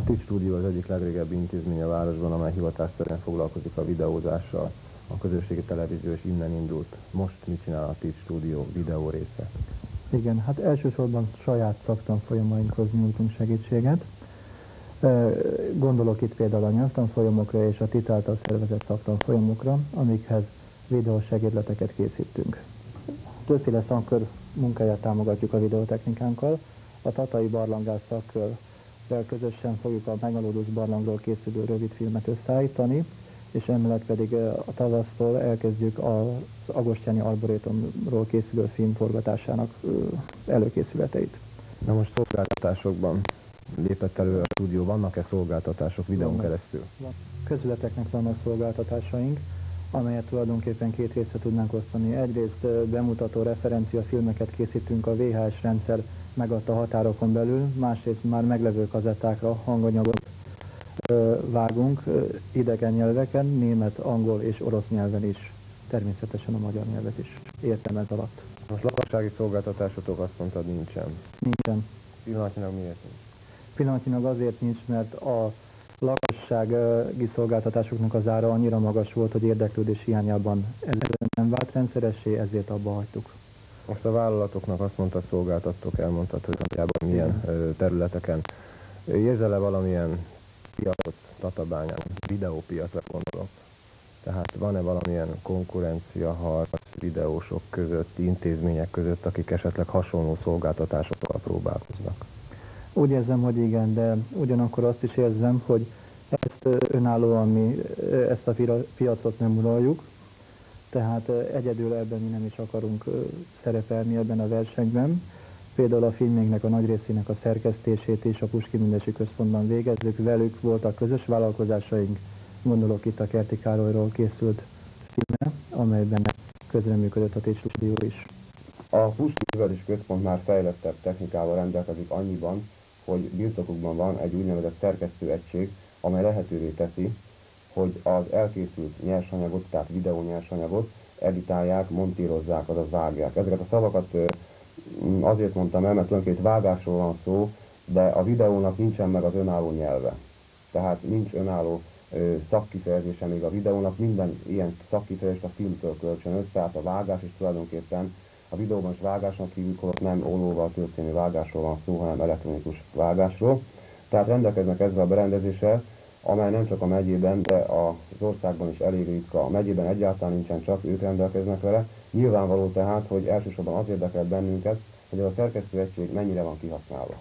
A TIC Stúdió az egyik legrégebbi intézmény a városban, amely hivatásszerűen foglalkozik a videózással. A közösségi televízió is innen indult. Most mit csinál a TIC Stúdió videó része? Igen, hát elsősorban saját szaktanfolyamainkhoz nyújtunk segítséget. Gondolok itt például a nyelvtanfolyamokra és a TIT által szervezett szaktanfolyamokra, amikhez videósegédleteket készítünk. Többféle szakkör munkáját támogatjuk a videótechnikánkkal. A tatai barlangász szakkörrel közösen fogjuk a Megalódus barlangról készülő rövidfilmet összeállítani, és emellett pedig a tavasztól elkezdjük az Agostyáni Arborétumról készülő film forgatásának előkészületeit. Na most szolgáltatásokban lépett elő a stúdió, vannak-e szolgáltatások videón keresztül? Közületeknek vannak szolgáltatásaink, amelyet tulajdonképpen két részre tudnánk osztani. Egyrészt bemutató referenciafilmeket készítünk a VHS rendszer megadta határokon belül, másrészt már meglevő kazettákra hanganyagot vágunk idegen nyelveken, német, angol és orosz nyelven is, természetesen a magyar nyelvet is értem ez alatt. Most lakossági szolgáltatásotok azt mondtad nincsen. Nincsen. Pillanatnyilag miért nincs? Pillanatnyilag azért nincs, mert a lakossági szolgáltatásoknak az ára annyira magas volt, hogy érdeklődés hiányában ez nem vált rendszeressé, ezért abba hagytuk. Most a vállalatoknak azt mondtad, szolgáltattok, elmondtad, hogy nagyjából milyen területeken. Érzel-e valamilyen piacot Tatabányán, videópiacra gondolok? Tehát van-e valamilyen konkurencia, harc videósok között, intézmények között, akik esetleg hasonló szolgáltatásokkal próbálkoznak? Úgy érzem, hogy igen, de ugyanakkor azt is érzem, hogy ezt önállóan mi ezt a piacot nem uraljuk, tehát egyedül ebben mi nem is akarunk szerepelni ebben a versenyben. Például a filmünknek a nagy részének a szerkesztését is a Puskyn-Mindesi Központban végezzük, velük voltak közös vállalkozásaink, gondolok itt a Kerti Károlyról készült filmre, amelyben közreműködött a TIC Stúdió is. A Puskyn-Mindesi Központ már fejlettebb technikával rendelkezik annyiban, hogy birtokukban van egy úgynevezett szerkesztőegység, amely lehetővé teszi, hogy az elkészült nyersanyagot, tehát videó nyersanyagot editálják, montírozzák, azaz vágják. Ezeket a szavakat azért mondtam el, mert tulajdonképpen vágásról van szó, de a videónak nincsen meg az önálló nyelve. Tehát nincs önálló szakkifejezése még a videónak, minden ilyen szakkifejezést a filmtől kölcsönöz, tehát a vágás is tulajdonképpen a videóban is vágásnak hívjuk, hogy nem ollóval történő vágásról van szó, hanem elektronikus vágásról. Tehát rendelkeznek ezzel a berendezéssel, amely nem csak a megyében, de az országban is elég ritka. A megyében egyáltalán nincsen, csak ők rendelkeznek vele. Nyilvánvaló tehát, hogy elsősorban az érdekel bennünket, hogy ez a szerkesztőegység mennyire van kihasználva.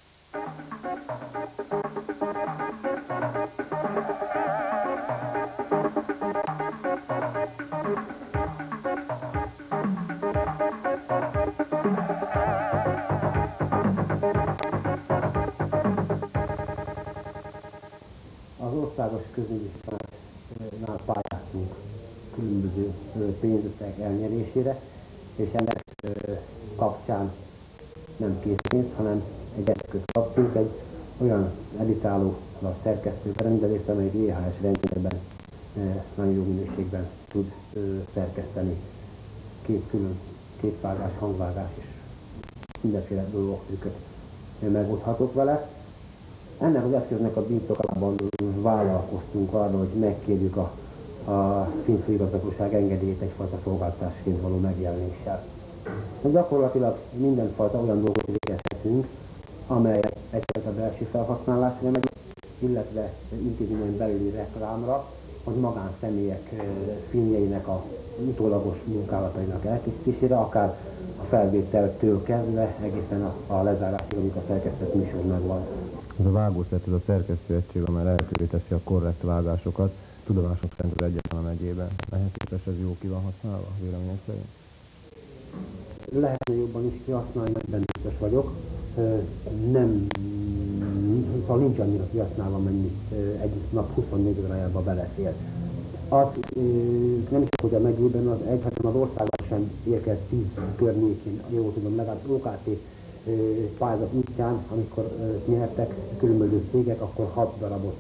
Az országos közönségváltásnál pályáztunk különböző pénzösszegek elnyerésére, és ennek kapcsán nem készpénzt, hanem egy eszközt kaptunk, egy olyan editáló szerkesztő berendezést, amely VHS rendszerben nagyon jó minőségben tud szerkeszteni képvágás, hangvágás és mindenféle dolgokat megoldhatok vele. Ennek az eszköznek a birtokában vállalkoztunk arra, hogy megkérjük a filmfőigazgatóság engedélyét egyfajta szolgáltatásként való megjelenéssel. Gyakorlatilag mindenfajta olyan dolgot végezhetünk, amelyek egyfajta belső felhasználásra megy, illetve intézményen belüli reklámra, hogy magánszemélyek filmjeinek a utólagos munkálatainak elkészítésére, akár a felvételtől kezdve egészen a lezárásig, amikor a szerkesztett műsor megvan. Ez a vágószert, ez a szerkesztőegység, amely lehetővé teszi a korrekt vágásokat, tudomásom szerint az egyetlen a megyében. Ehhez képest ez jó ki van használva, vélemények szerint? Lehetne jobban is kihasználni, ebben biztos vagyok. Nem, szóval nincs annyira kihasználva, mennyi egy nap 24 órájában belefér. Az nem csak, hogy a megyében az egy, hanem az országban sem érkezett 10 környékén, jól tudom, legalább OKT pályázat útján, amikor nyertek különböző cégek, akkor 6 darabot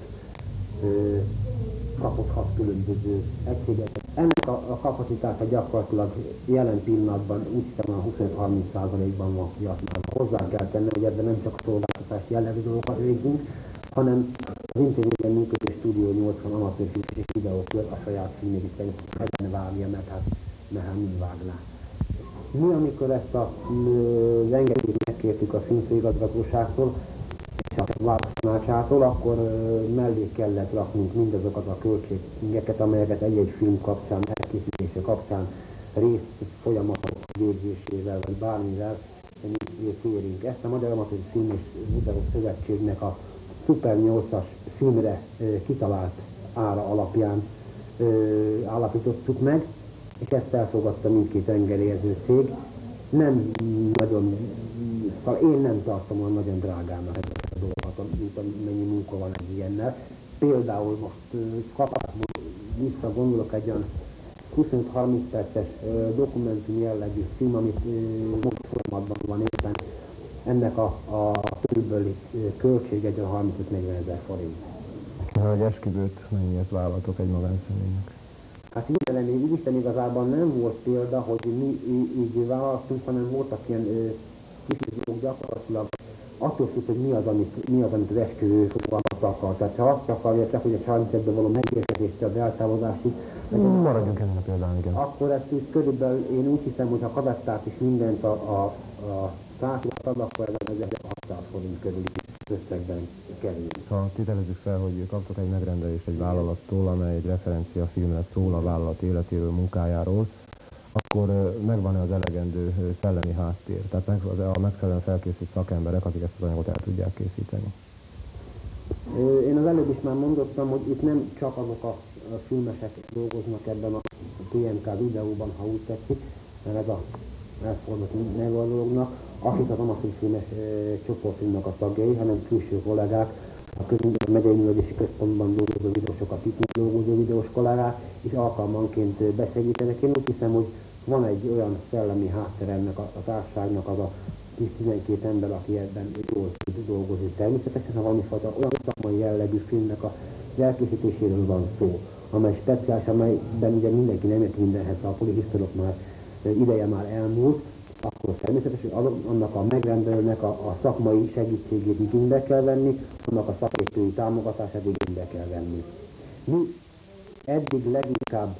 kapott 6 különböző egységet. Ennek a kapacitása gyakorlatilag jelen pillanatban úgy hiszem a 25-30%-ban van kihasználva. Hozzá kell tenni, hogy ebben nem csak a szolgáltatás jellegű dolgokat végzünk, hanem az intézményben működő Stúdió 80 amatőrfilm és videókör a saját filmjét kellene vágja, mert hát mi vágná. Mi, amikor ezt az engedélyt megkértük a filmfőigazgatóságtól és a választásáától, akkor mellé kellett raknunk mindazokat a költségeket, amelyeket egy-egy film kapcsán, elkészítése kapcsán részt folyamatok végzésével, vagy bármivel kérünk. Ezt a Magyar Amatőr Film és Videó Szövetségnek a Super 8-as filmre kitalált ára alapján állapítottuk meg, és ezt elfogadta mindkét engedélyező cég. Nem nagyon, szóval én nem tartom olyan nagyon drágának ezeket a dolgokat, mint amennyi munka van egy ilyennel. Például most kapásból visszagondolok egy olyan 25-30 perces dokumentum jellegű film, amit most folyamatban van éppen. Ennek a körülbelüli költség egy 35-40 ezer forint. Egy esküvőt mennyiért vállaltok egy magánszemélynek? Hát Isten igazában nem volt példa, hogy mi így vállaltunk, hanem voltak ilyen kis dolgok gyakorlatilag. Attól függ, hogy mi az, amit az esküvő fogalmat akar. Tehát ha azt akarja, csak hogy a 31-ben való megérkezést az eltávozásig, maradjunk ezen a példán, igen. akkor ezt is körülbelül én úgy hiszem, hogy ha kazettát is mindent a társulat ad, akkor ez 1600 forint körüli összegben kerül. Ha tételezzük fel, hogy kaptok egy megrendelést egy vállalattól, amely egy referencia filmre szól a vállalat életéről, munkájáról, akkor megvan-e az elegendő szellemi háttér? Tehát a megfelelően felkészült szakemberek, akik ezt az anyagot el tudják készíteni? Én az előbb is már mondottam, hogy itt nem csak azok a filmesek dolgoznak ebben a TMK videóban, ha úgy tetszik, mert ez a elfordult neve a dolognak, akik az amatőrfilmes csoportunknak a tagjai, hanem külső kollégák, a megyei művelési központban dolgozó videósok, a TIT dolgozó videós kollégák, és alkalmanként besegítenek. Én úgy hiszem, hogy van egy olyan szellemi háttere ennek a társaságnak, az a 10-12 ember, aki ebben jól tud dolgozni. Természetesen, ha valamifajta olyan szakmai jellegű filmnek az elkészítéséről van szó, amely speciális, amelyben ugye mindenki nem ért mindenhez, a polihisztorok már ideje már elmúlt, akkor természetesen annak a megrendelőnek a szakmai segítségét igénybe kell venni, annak a szakértői támogatását igénybe kell venni. Mi eddig leginkább,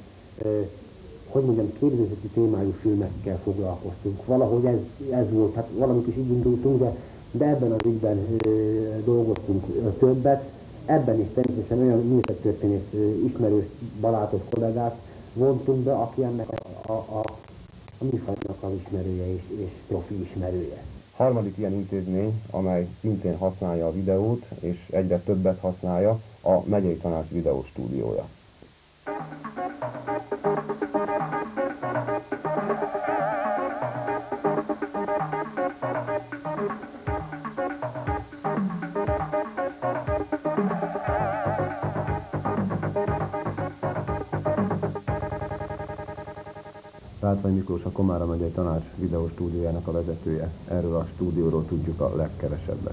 képzőzeti témájú filmekkel foglalkoztunk. Valahogy ez volt, hát valamit is így indultunk, de ebben az ügyben dolgoztunk többet. Ebben is természetesen olyan művészettörténész ismerős, barátos kollégát vontunk be, aki ennek a műfajnak az ismerője és profi ismerője. Harmadik ilyen intézmény, amely szintén használja a videót, és egyre többet használja, a Megyei Tanács videóstúdiója. Rácvány Miklós, a Komárom megyei tanács videóstúdiójának a vezetője. Erről a stúdióról tudjuk a legkevesebbet.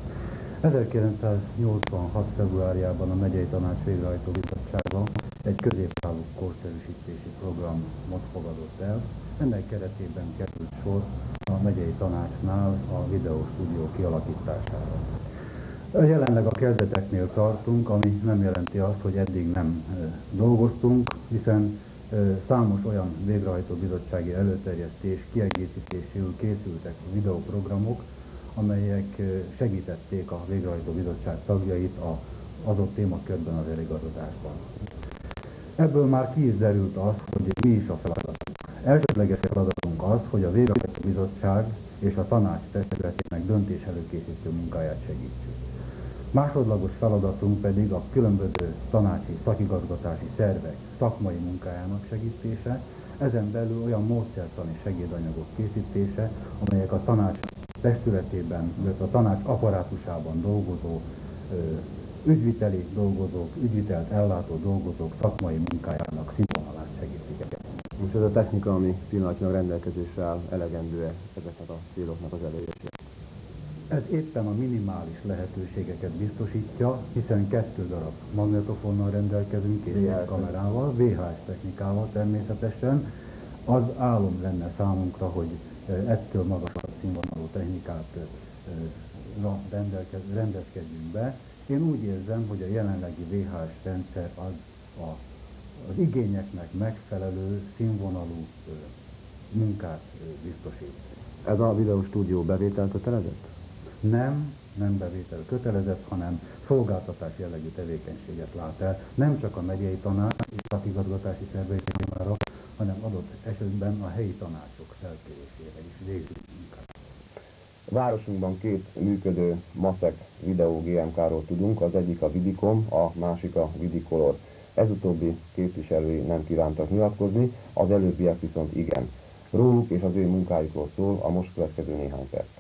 1986. februárjában a megyei tanács végrehajtó bizottsága egy középtávú korszerűsítési programot fogadott el. Ennek keretében került sor a megyei tanácsnál a videóstúdió kialakítására. Jelenleg a kezdeteknél tartunk, ami nem jelenti azt, hogy eddig nem dolgoztunk, hiszen számos olyan végrehajtó bizottsági előterjesztés, kiegészítéséül készültek videóprogramok, amelyek segítették a végrehajtó bizottság tagjait az adott témakörben az eligazodásban. Ebből már ki is derült az, hogy mi is a feladatunk. Elsődleges feladatunk az, hogy a végrehajtó bizottság és a tanács testületének döntés előkészítő munkáját segítsük. Másodlagos feladatunk pedig a különböző tanácsi szakigazgatási szervek szakmai munkájának segítése, ezen belül olyan módszertani segédanyagok készítése, amelyek a tanács testületében, illetve a tanács apparátusában dolgozó ügyviteli dolgozók, ügyvitelt ellátó dolgozók szakmai munkájának színvonalát segítik. Most ez a technika, ami pillanatnyilag rendelkezésre áll, elegendő-e ezeknek a céloknak az elérésére? Ez éppen a minimális lehetőségeket biztosítja, hiszen 2 darab magnetofonnal rendelkezünk és egy kamerával, VHS technikával természetesen. Az álom lenne számunkra, hogy ettől magasabb színvonalú technikát rendezkedjünk be, Én úgy érzem, hogy a jelenlegi VHS rendszer az igényeknek megfelelő színvonalú munkát biztosít. Ez a videóstúdió bevételkötelezett? Nem bevétel kötelezett, hanem szolgáltatás jellegű tevékenységet lát el, nem csak a megyei tanács és igazgatási szervei számára, hanem adott esetben a helyi tanácsok felkérésére is végzik munkát. Városunkban két működő maszek videó GMK-ról tudunk, az egyik a Vidicom, a másik a Vidicolor. Ez utóbbi képviselői nem kívántak nyilatkozni, az előbbiek viszont igen. Róluk és az ő munkájukról szól a most következő néhány perc.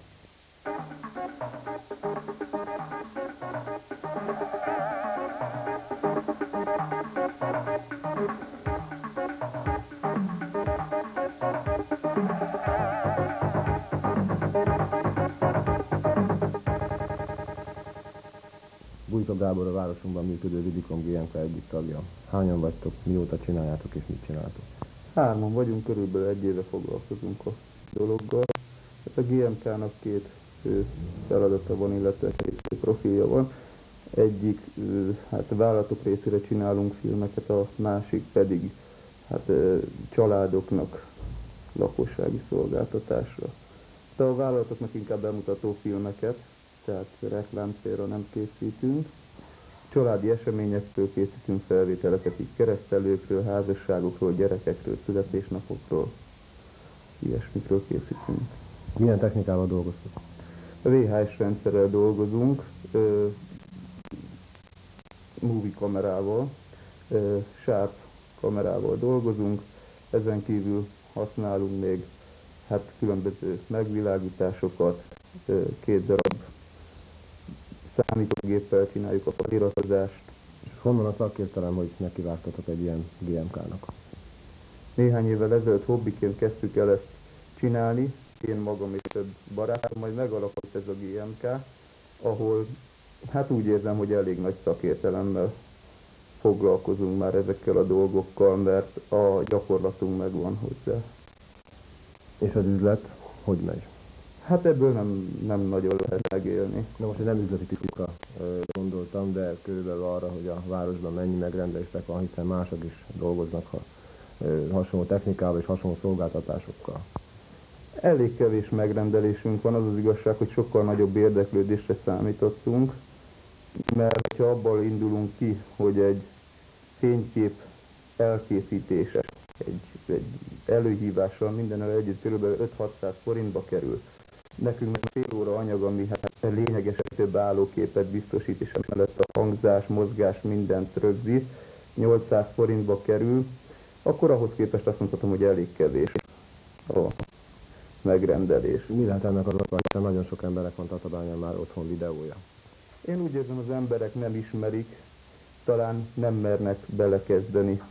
Bújka Gábor a városunkban működő Vidicom GMK egyik tagja. Hányan vagytok, mióta csináljátok és mit csináltok? 3-an vagyunk, körülbelül 1 éve foglalkozunk a dologgal. A GMK-nak 2 fő feladata van, illetve 2 fő profilja van. Egyik, hát vállalatok részére csinálunk filmeket, a másik pedig hát családoknak lakossági szolgáltatásra. De a vállalatoknak inkább bemutató filmeket, tehát reklámcélra nem készítünk. Családi eseményekről készítünk felvételeket, így keresztelőkről, házasságokról, gyerekekről, születésnapokról, ilyesmikről készítünk. Milyen technikával dolgoztok? A VHS rendszerrel dolgozunk, movie kamerával, Sharp kamerával dolgozunk, ezen kívül használunk még hát különböző megvilágításokat, 2 darab számítógéppel csináljuk a feliratozást. És honnan a szakértelem, hogy nekivágtatok egy ilyen GMK-nak? Néhány évvel ezelőtt hobbiként kezdtük el ezt csinálni, én magam és több barátom, majd megalakult ez a GMK, ahol hát úgy érzem, hogy elég nagy szakértelemmel foglalkozunk már ezekkel a dolgokkal, mert a gyakorlatunk megvan hozzá. És az üzlet hogy megy? Hát ebből nem nagyon lehet megélni. Na most nem üzleti tippikra gondoltam, de körülbelül arra, hogy a városban mennyi megrendelések van, hiszen mások is dolgoznak hasonló technikával és hasonló szolgáltatásokkal. Elég kevés megrendelésünk van, az az igazság, hogy sokkal nagyobb érdeklődésre számítottunk, mert ha abból indulunk ki, hogy egy fénykép elkészítése, egy előhívással mindennel együtt kb. 5-600 forintba kerül. Nekünk fél óra anyag, ami hát lényegesen több állóképet biztosít, és emellett a hangzás, mozgás, mindent rögzít, 800 forintba kerül, akkor ahhoz képest azt mondhatom, hogy elég kevés a megrendelés. Mi lehet ennek az oka, hiszen nagyon sok emberek van Tatabányán már otthon videója? Én úgy érzem, az emberek nem ismerik, talán nem mernek belekezdeni.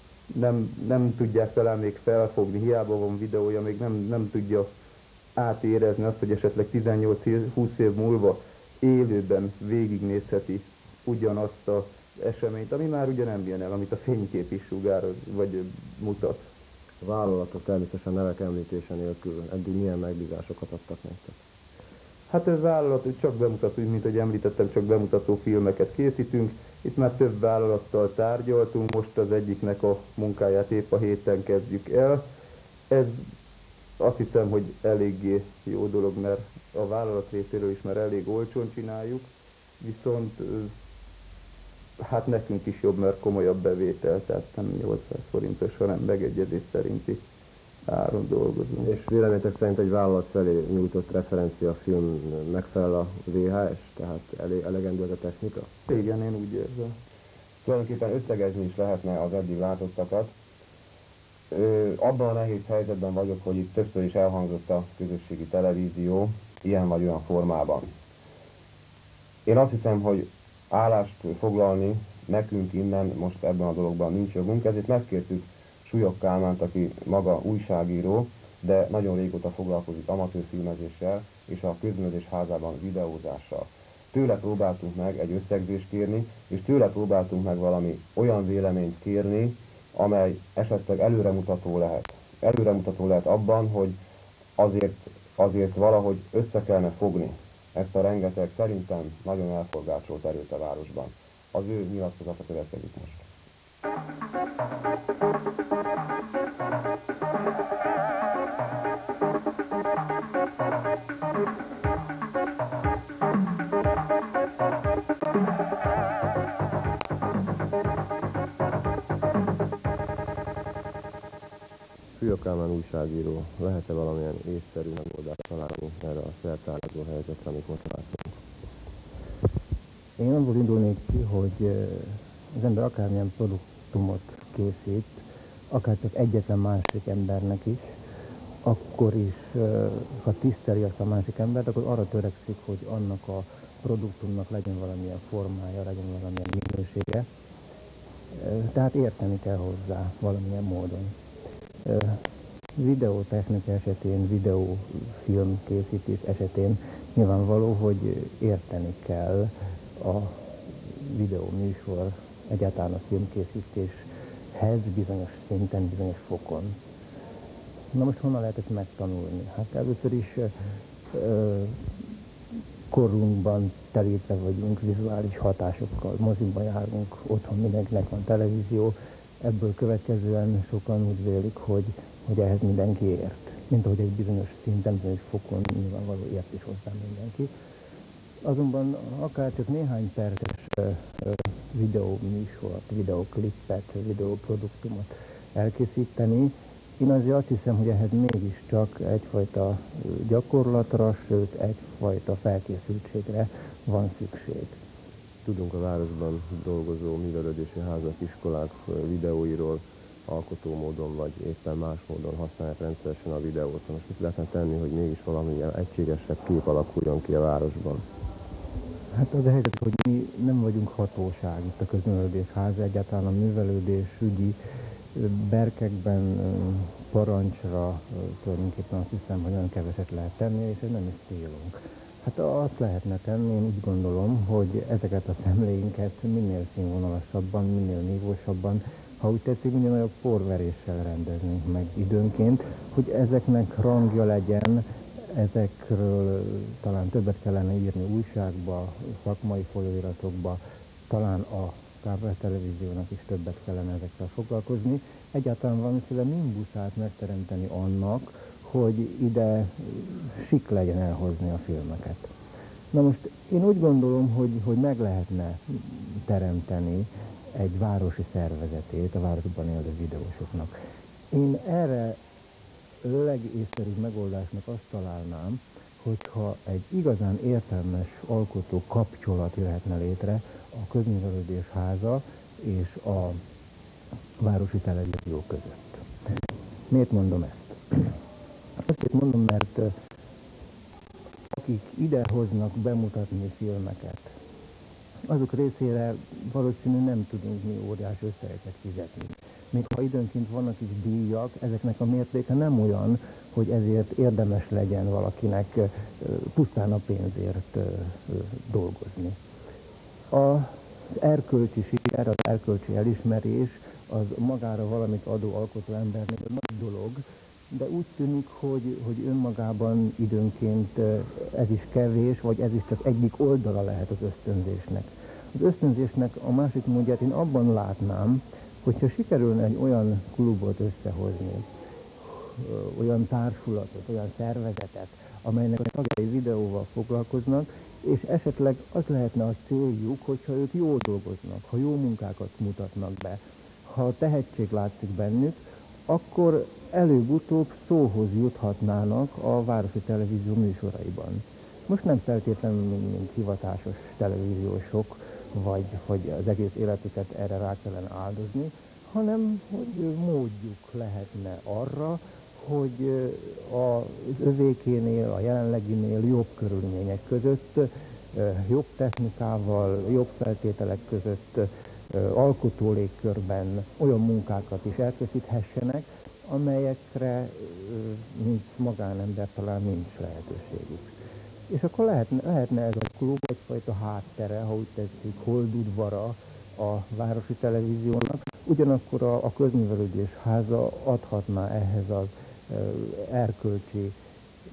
Nem tudják talán még felfogni, hiába van videója, még nem tudja átérezni azt, hogy esetleg 18-20 év múlva élőben végignézheti ugyanazt az eseményt, ami már ugye nem jön el, amit a fénykép is sugároz, vagy mutat. A vállalatok természetesen nevek említése nélkül eddig milyen megbízásokat adtak nektek? Hát ez vállalat, csak bemutató, mint ahogy említettem, csak bemutató filmeket készítünk. Itt már több vállalattal tárgyaltunk, most az egyiknek a munkáját épp a héten kezdjük el. Ez azt hiszem, hogy eléggé jó dolog, mert a vállalat részéről is már elég olcsón csináljuk, viszont hát nekünk is jobb, mert komolyabb bevétel, tehát nem 800 forintos, hanem megegyezés szerinti áron dolgozunk. És véleményetek szerint egy vállalat felé nyújtott referencia film megfelel a VHS, tehát elegendő ez a technika? Igen, én úgy érzem. Tulajdonképpen összegezni is lehetne az eddig látottakat. Abban a nehéz helyzetben vagyok, hogy itt többször is elhangzott a közösségi televízió, ilyen vagy olyan formában. Én azt hiszem, hogy állást foglalni nekünk innen most ebben a dologban nincs jogunk, ezért megkértük Súlyog Kálmánt, aki maga újságíró, de nagyon régóta foglalkozik amatőrfilmezéssel és a Közművelődés Házában videózással. Tőle próbáltunk meg egy összegzést kérni, és tőle próbáltunk meg valami olyan véleményt kérni, amely esetleg előremutató lehet. Előremutató lehet abban, hogy azért valahogy össze kellene fogni ezt a rengeteg szerintem nagyon elforgácsolt erőt a városban. Az ő nyilatkozata következik most. Fülyök Kálmán újságíró, lehet-e valamilyen észszerű megoldást találni erre a szertározó helyzetre, amit most látunk? Én abból indulnék ki, hogy az ember akármilyen produktumot készít, akár csak egyetlen másik embernek is, akkor is, ha tiszteli azt a másik embert, akkor arra törekszik, hogy annak a produktumnak legyen valamilyen formája, legyen valamilyen minősége. Tehát érteni kell hozzá valamilyen módon. Videótechnika esetén, videófilm készítés esetén nyilvánvaló, hogy érteni kell a videóműsor, egyáltalán a filmkészítéshez bizonyos szinten, bizonyos fokon. Na most honnan lehet ezt megtanulni? Hát először is korunkban telítve vagyunk vizuális hatásokkal, moziban járunk, otthon mindenkinek van televízió, ebből következően sokan úgy vélik, hogy ehhez mindenki ért. Mint ahogy egy bizonyos szinten, bizonyos fokon nyilvánvaló ért is hozzá mindenki. Azonban akár csak néhány perces videóműsort, videóklippet, videóproduktumot elkészíteni, én azért azt hiszem, hogy ehhez mégiscsak egyfajta gyakorlatra, sőt egyfajta felkészültségre van szükség. Tudunk a városban dolgozó művelődési házak, iskolák videóiról alkotó módon, vagy éppen más módon használják rendszeresen a videót. Most mit lehetne tenni, hogy mégis valamilyen egységesebb kép alakuljon ki a városban? Hát az a helyzet, hogy mi nem vagyunk hatóság itt a közművelődés háza, egyáltalán a művelődés ügyi berkekben parancsra tulajdonképpen azt hiszem, hogy nagyon keveset lehet tenni, és ez nem is célunk. Hát azt lehetne tenni, én úgy gondolom, hogy ezeket a szemléinket minél színvonalasabban, minél nívósabban, ha úgy tetszik, minél nagyobb porveréssel rendeznénk meg időnként, hogy ezeknek rangja legyen, ezekről talán többet kellene írni újságba, szakmai folyóiratokba, talán a kábeltelevíziónak is többet kellene ezekkel foglalkozni. Egyáltalán valamiféle nimbuszát megteremteni annak, hogy ide sik legyen elhozni a filmeket. Na most én úgy gondolom, hogy meg lehetne teremteni egy városi szervezetét a városban élő videósoknak. Én erre legészszerűbb megoldásnak azt találnám, hogyha egy igazán értelmes alkotó kapcsolat jöhetne létre a közművelődés háza és a városi televízió között. Miért mondom ezt? Azért mondom, mert akik ide hoznak bemutatni filmeket, azok részére valószínű nem tudunk mi óriási összegeket fizetni. Még ha időnként vannak is díjak, ezeknek a mértéke nem olyan, hogy ezért érdemes legyen valakinek pusztán a pénzért dolgozni. Az erkölcsi siker, az erkölcsi elismerés az magára valamit adó alkotó embernek egy nagy dolog, de úgy tűnik, hogy önmagában időnként ez is kevés, vagy ez is csak egyik oldala lehet az ösztönzésnek. Az ösztönzésnek a másik módját én abban látnám, hogyha sikerülne egy olyan klubot összehozni, olyan társulatot, olyan szervezetet, amelynek a tagjai videóval foglalkoznak, és esetleg az lehetne a céljuk, hogyha ők jól dolgoznak, ha jó munkákat mutatnak be, ha tehetség látszik bennük, akkor előbb-utóbb szóhoz juthatnának a városi televízió műsoraiban. Most nem feltétlenül mint hivatásos televíziósok, vagy hogy az egész életüket erre rá kellene áldozni, hanem hogy módjuk lehetne arra, hogy az övékénél, a jelenleginél jobb körülmények között, jobb technikával, jobb feltételek között, alkotó légkörben olyan munkákat is elkészíthessenek, amelyekre, mint magánember talán nincs lehetőségük. És akkor lehetne ez a klub egyfajta háttere, ha úgy tetszik, holdudvara a városi televíziónak, ugyanakkor a közművelődés háza adhatná ehhez az erkölcsi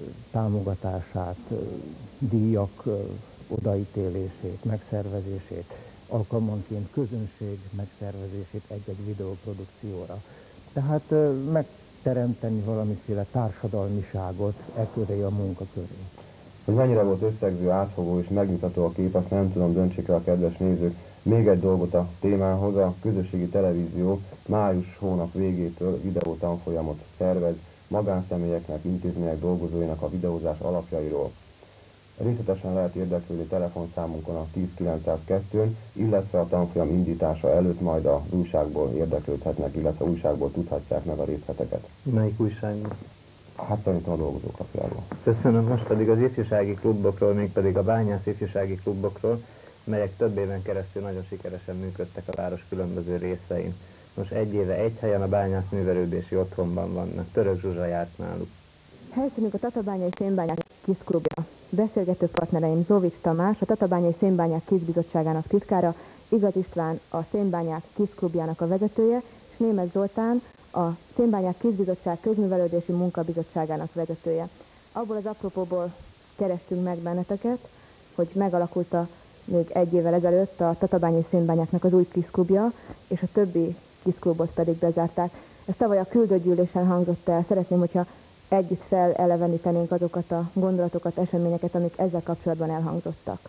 támogatását, díjak odaítélését, megszervezését, alkalmanként közönség megszervezését egy-egy videóprodukcióra. Tehát megteremteni valamiféle társadalmiságot e köré, a munka köré. Hogy mennyire volt összegző, átfogó és megmutató a kép, azt nem tudom, döntsék el a kedves nézők. Még egy dolgot a témához, a közösségi televízió május hónap végétől videótanfolyamot szervez magánszemélyeknek, intézmények dolgozóinak a videózás alapjairól. Részletesen lehet érdeklődni telefonszámunkon a 10902-n, illetve a tanfolyam indítása előtt majd az újságból érdeklődhetnek, illetve újságból tudhatják meg a részleteket. Melyik újságból? Hát szerintem a dolgozók lapjából. Köszönöm, most pedig az ifjúsági klubokról, mégpedig a Bányász ifjúsági klubokról, melyek több éven keresztül nagyon sikeresen működtek a város különböző részein. Most egy éve egy helyen a Bányász művelődési otthonban vannak. Török Zsuzsa járt náluk. Helyszínünk a Tatabányai Szénbányák Kiszklubja. Beszélgető partnereim Zovics Tamás, a Tatabányai Szénbányák Kiszbizottságának titkára, Igaz István, a Szénbányák Kiszklubjának a vezetője, és Németh Zoltán, a Szénbányák Kiszbizottság Közművelődési Munkabizottságának vezetője. Abból az apropóból kerestünk meg benneteket, hogy megalakult még egy évvel ezelőtt a Tatabányai Szénbányáknak az új kiszklubja, és a többi kiszklubot pedig bezárták. Ez tavaly a küldőgyűlésen hangzott el. Szeretném, hogyha együtt felelevenítenénk azokat a gondolatokat, eseményeket, amik ezzel kapcsolatban elhangzottak.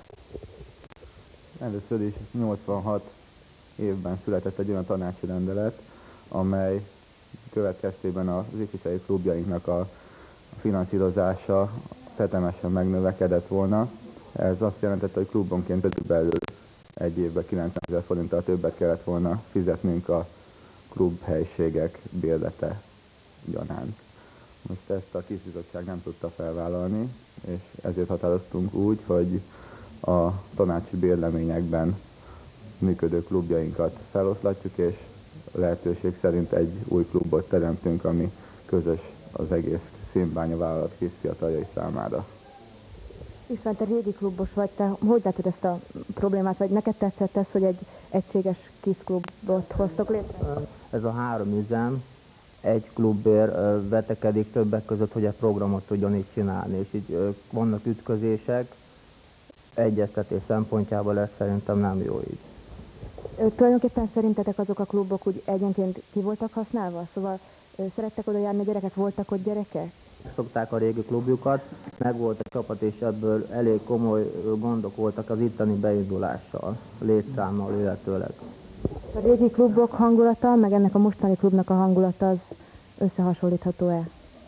Először is 86 évben született egy olyan tanácsi rendelet, amely következtében az ifjúsági klubjainknak a finanszírozása tetemesen megnövekedett volna. Ez azt jelentette, hogy klubonként körülbelül egy évben 90 000 forinttal többet kellett volna fizetnünk a klubhelyiségek bérlete gyanánt. Most ezt a Kiszbizottság nem tudta felvállalni, és ezért határoztunk úgy, hogy a tanácsi bérleményekben működő klubjainkat feloszlatjuk, és lehetőség szerint egy új klubot teremtünk, ami közös az egész Szénbánya vállalat kis fiataljai számára. István, te régi klubos vagy, te hogy látod ezt a problémát, vagy neked tetszett ez, hogy egy egységes kiszklubot hoztok létre? Ez a három üzem egy klubért vetekedik többek között, hogy egy programot tudjon így csinálni, és így vannak ütközések, egyeztetés szempontjából ez szerintem nem jó így. Tulajdonképpen szerintetek azok a klubok úgy egyenként ki voltak használva? Szóval szerettek oda járni a gyereket, voltak ott gyerekek? Szokták a régi klubjukat, meg volt a csapat, és ebből elég komoly gondok voltak az itteni beindulással, létszámmal illetőleg. A régi klubok hangulata, meg ennek a mostani klubnak a hangulata az összehasonlítható-e?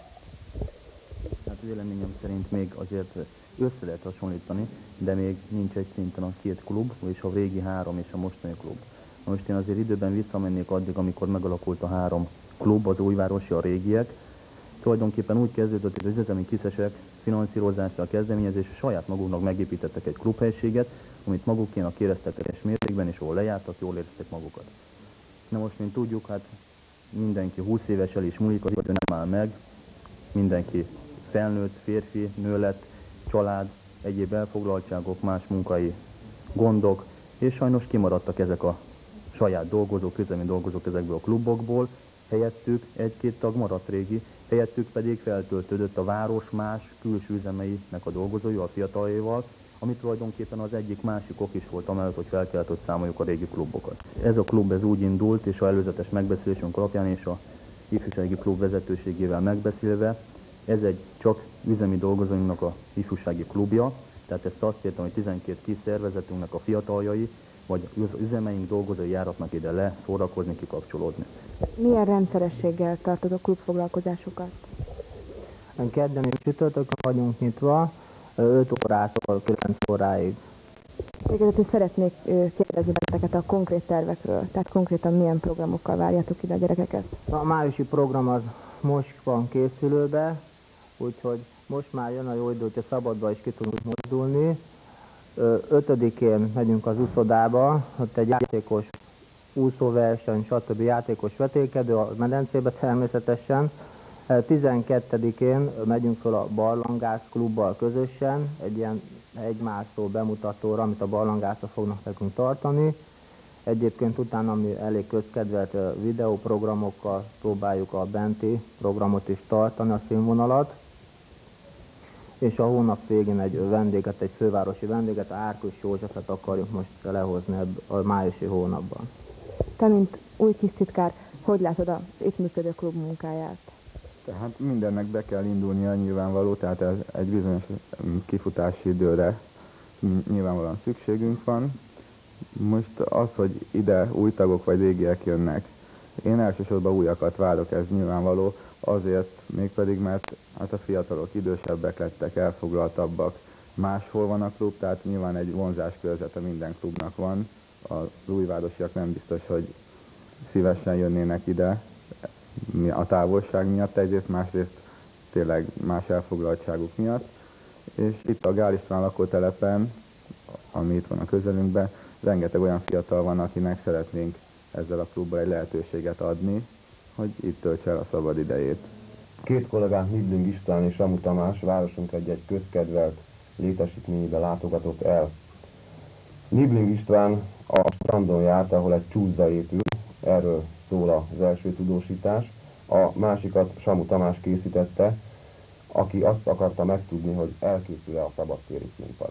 Hát véleményem szerint még azért össze lehet hasonlítani, de még nincs egy szinten a két klub, és a régi három és a mostani klub. Most én azért időben visszamennék addig, amikor megalakult a három klub, az újvárosi, a régiek. Tulajdonképpen úgy kezdődött, hogy az üzemi kiszesek finanszírozással kezdeményezés, és saját maguknak megépítettek egy klubhelyiséget, amit magukénak éreztek teljes mértékben, és ahol lejártak, jól éreztek magukat. Na most, mint tudjuk, hát mindenki 20 éves el is múlik, az idő nem áll meg, mindenki felnőtt, férfi, nő lett, család, egyéb elfoglaltságok, más munkai gondok, és sajnos kimaradtak ezek a saját dolgozók, üzemi dolgozók ezekből a klubokból, helyettük egy-két tag maradt régi, helyettük pedig feltöltődött a város más külső üzemeinek a dolgozói, a fiataljaival, ami tulajdonképpen az egyik másik ok is volt amellett, hogy fel kellett, hogy számoljuk a régi klubokat. Ez a klub ez úgy indult, és a előzetes megbeszélésünk alapján és a ifjúsági klub vezetőségével megbeszélve, ez egy csak üzemi dolgozóinknak a ifjúsági klubja, tehát ezt azt értem, hogy 12 kis szervezetünknek a fiataljai, vagy az üzemeink dolgozói járatnak ide le, szórakozni, kikapcsolódni. Milyen rendszerességgel tartod a klubfoglalkozásokat? Kedden és csütörtökön vagyunk nyitva, 5 órától 9 óráig. Végezetül szeretnék kérdezni benneteket a konkrét tervekről, tehát konkrétan milyen programokkal várjátok ide a gyerekeket? A májusi program az most van készülőbe, úgyhogy most már jön a jó idő, hogyha szabadba is ki tudunk mozdulni. 5-én megyünk az úszodába, ott egy játékos úszóverseny, stb. Játékos vetélkedő a medencébe természetesen. 12-én megyünk fel a Barlangász klubbal közösen, egy ilyen hegymászó bemutatóra, amit a Barlangászra fognak nekünk tartani. Egyébként utána mi elég közkedvelt videóprogramokkal próbáljuk a benti programot is tartani, a színvonalat. és a hónap végén egy vendéget, egy fővárosi vendéget, Árkus Józsefet akarjuk most lehozni a májusi hónapban. Te, mint új kistitkár, hogy látod az itt működő klub munkáját? Tehát mindennek be kell indulnia nyilvánvaló, tehát ez egy bizonyos kifutási időre nyilvánvalóan szükségünk van. Most az, hogy ide új tagok vagy régiek jönnek, én elsősorban újakat várok, ez nyilvánvaló, azért mégpedig, mert hát a fiatalok idősebbek lettek, elfoglaltabbak, máshol van a klub, tehát nyilván egy vonzáskörzete minden klubnak van. Az újvárosiak nem biztos, hogy szívesen jönnének ide a távolság miatt egyrészt, másrészt tényleg más elfoglaltságuk miatt. És itt a Gál István lakótelepen, ami itt van a közelünkben, rengeteg olyan fiatal van, akinek szeretnénk ezzel a klubbal egy lehetőséget adni, hogy itt töltse el a szabad idejét. Két kollégánk, Nibling István és Samu Tamás városunk egy közkedvelt létesítményébe látogatott el. Nibling István a strandon járt, ahol egy csúszda épül, erről szól az első tudósítás. A másikat Samu Tamás készítette, aki azt akarta megtudni, hogy elkészül-e a szabadtéri színpad.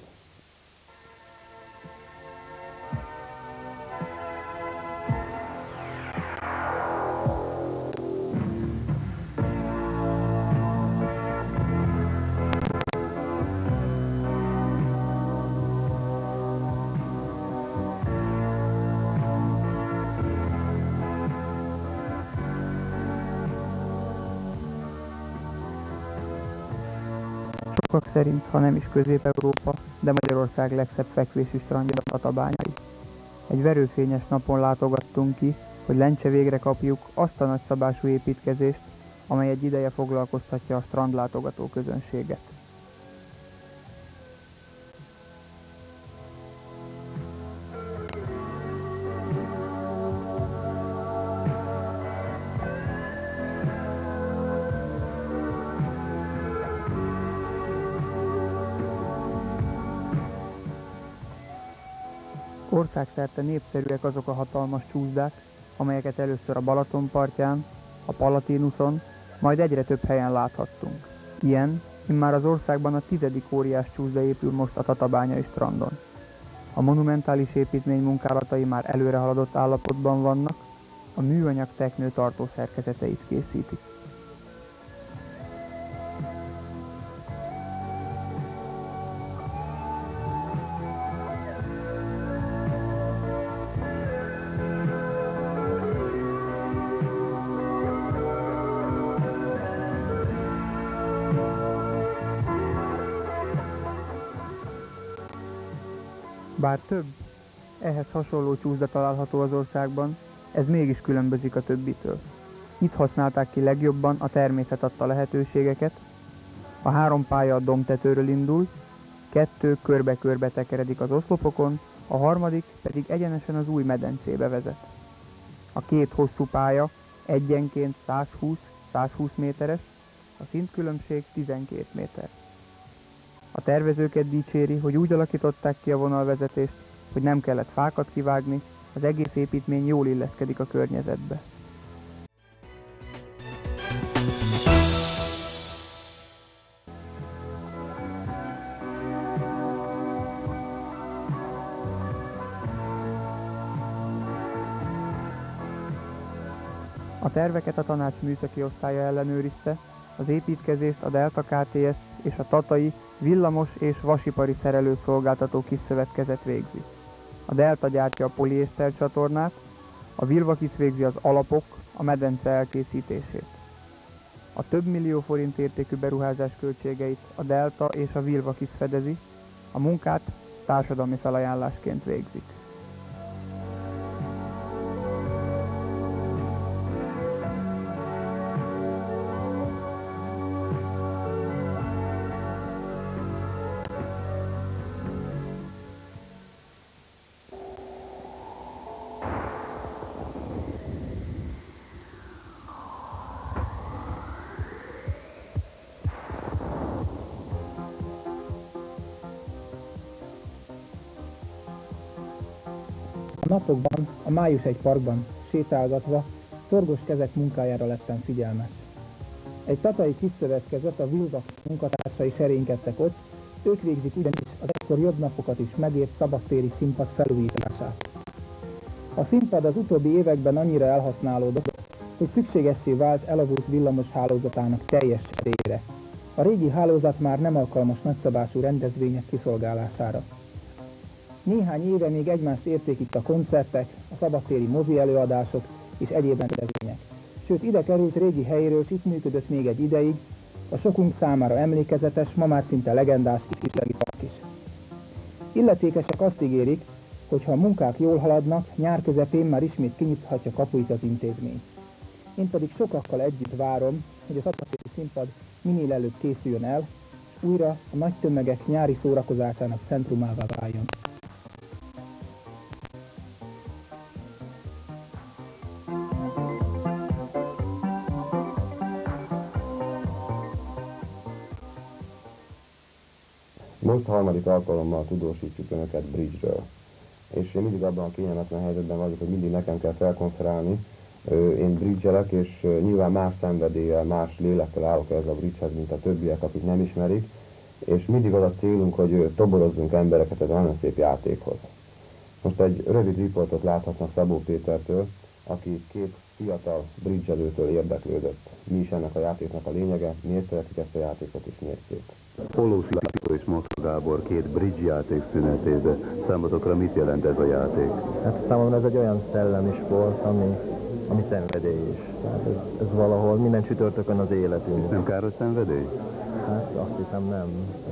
Sokak szerint, ha nem is Közép-Európa, de Magyarország legszebb fekvésű strandja a Tatabányai. Egy verőfényes napon látogattunk ki, hogy lencse végre kapjuk azt a nagyszabású építkezést, amely egy ideje foglalkoztatja a strandlátogató közönséget. Országszerte népszerűek azok a hatalmas csúszdák, amelyeket először a Balaton partján, a Palatinuson, majd egyre több helyen láthattunk. Ilyen, immár az országban a 10. óriás csúszda épül most a Tatabányai strandon. A monumentális építmény munkálatai már előre haladott állapotban vannak, a műanyag teknő tartó szerkezeteit készítik. Bár több, ehhez hasonló csúszda található az országban, ez mégis különbözik a többitől. Itt használták ki legjobban a természet adta lehetőségeket, a 3 pálya a dombtetőről indul, 2 körbe-körbe tekeredik az oszlopokon, a 3. pedig egyenesen az új medencébe vezet. A 2 hosszú pálya egyenként 120-120 méteres, a szintkülönbség 12 méter. A tervezőket dicséri, hogy úgy alakították ki a vonalvezetést, hogy nem kellett fákat kivágni, az egész építmény jól illeszkedik a környezetbe. A terveket a tanács műszaki osztálya ellenőrizte, az építkezést a Delta KTS és a tatai villamos és vasipari szerelők szolgáltató kiszövetkezet végzi. A Delta gyártja a poliészter csatornát, a Vilvakis végzi az alapok, a medence elkészítését. A több millió forint értékű beruházás költségeit a Delta és a Vilvakis fedezi, a munkát társadalmi felajánlásként végzik. A napokban, a Május 1 parkban sétálgatva, szorgos kezek munkájára lettem figyelmes. Egy tatai kis szövetkezet, a Vilvak munkatársai serénykedtek ott, ők végzik ugyanis az ekkor jobb napokat is megért szabadtéri színpad felújítását. A színpad az utóbbi években annyira elhasználódott, hogy szükségessé vált elavult villamos hálózatának teljes cserére. A régi hálózat már nem alkalmas nagyszabású rendezvények kiszolgálására. Néhány éve még egymást érték itt a koncertek, a szabadtéri mozi előadások és egyéb rendezvények. Sőt, ide került régi helyéről, itt működött még egy ideig, a sokunk számára emlékezetes, ma már szinte legendás ifjúsági park is. Illetékesek azt ígérik, hogy ha a munkák jól haladnak, nyár közepén már ismét kinyithatja kapuit az intézmény. Én pedig sokakkal együtt várom, hogy a szabadtéri színpad minél előbb készüljön el, és újra a nagy tömegek nyári szórakozásának centrumává váljon. Most harmadik alkalommal tudósítjuk Önöket Bridge-ről. És én mindig abban a kényelmetlen helyzetben vagyok, hogy mindig nekem kell felkonferálni. Én bridge-elek, és nyilván más szenvedéllyel, más lélekkel állok ez a bridge-hez, mint a többiek, akik nem ismerik. És mindig az a célunk, hogy toborozzunk embereket ez a nagyon szép játékhoz. Most egy rövid riportot láthatnak Szabó Pétertől, aki két fiatal bridge-előtől érdeklődött. Mi is ennek a játéknak a lényege, miért szeretik ezt a játékot és miért szép. Hollószi László és Moszkva Gábor két bridge játék szünetébe. Számotokra mit jelent ez a játék? Hát számomra ez egy olyan szellemi sport, ami szenvedély is. Tehát ez valahol minden csütörtökön az életünk. És nem káros szenvedély? Hát azt hiszem nem.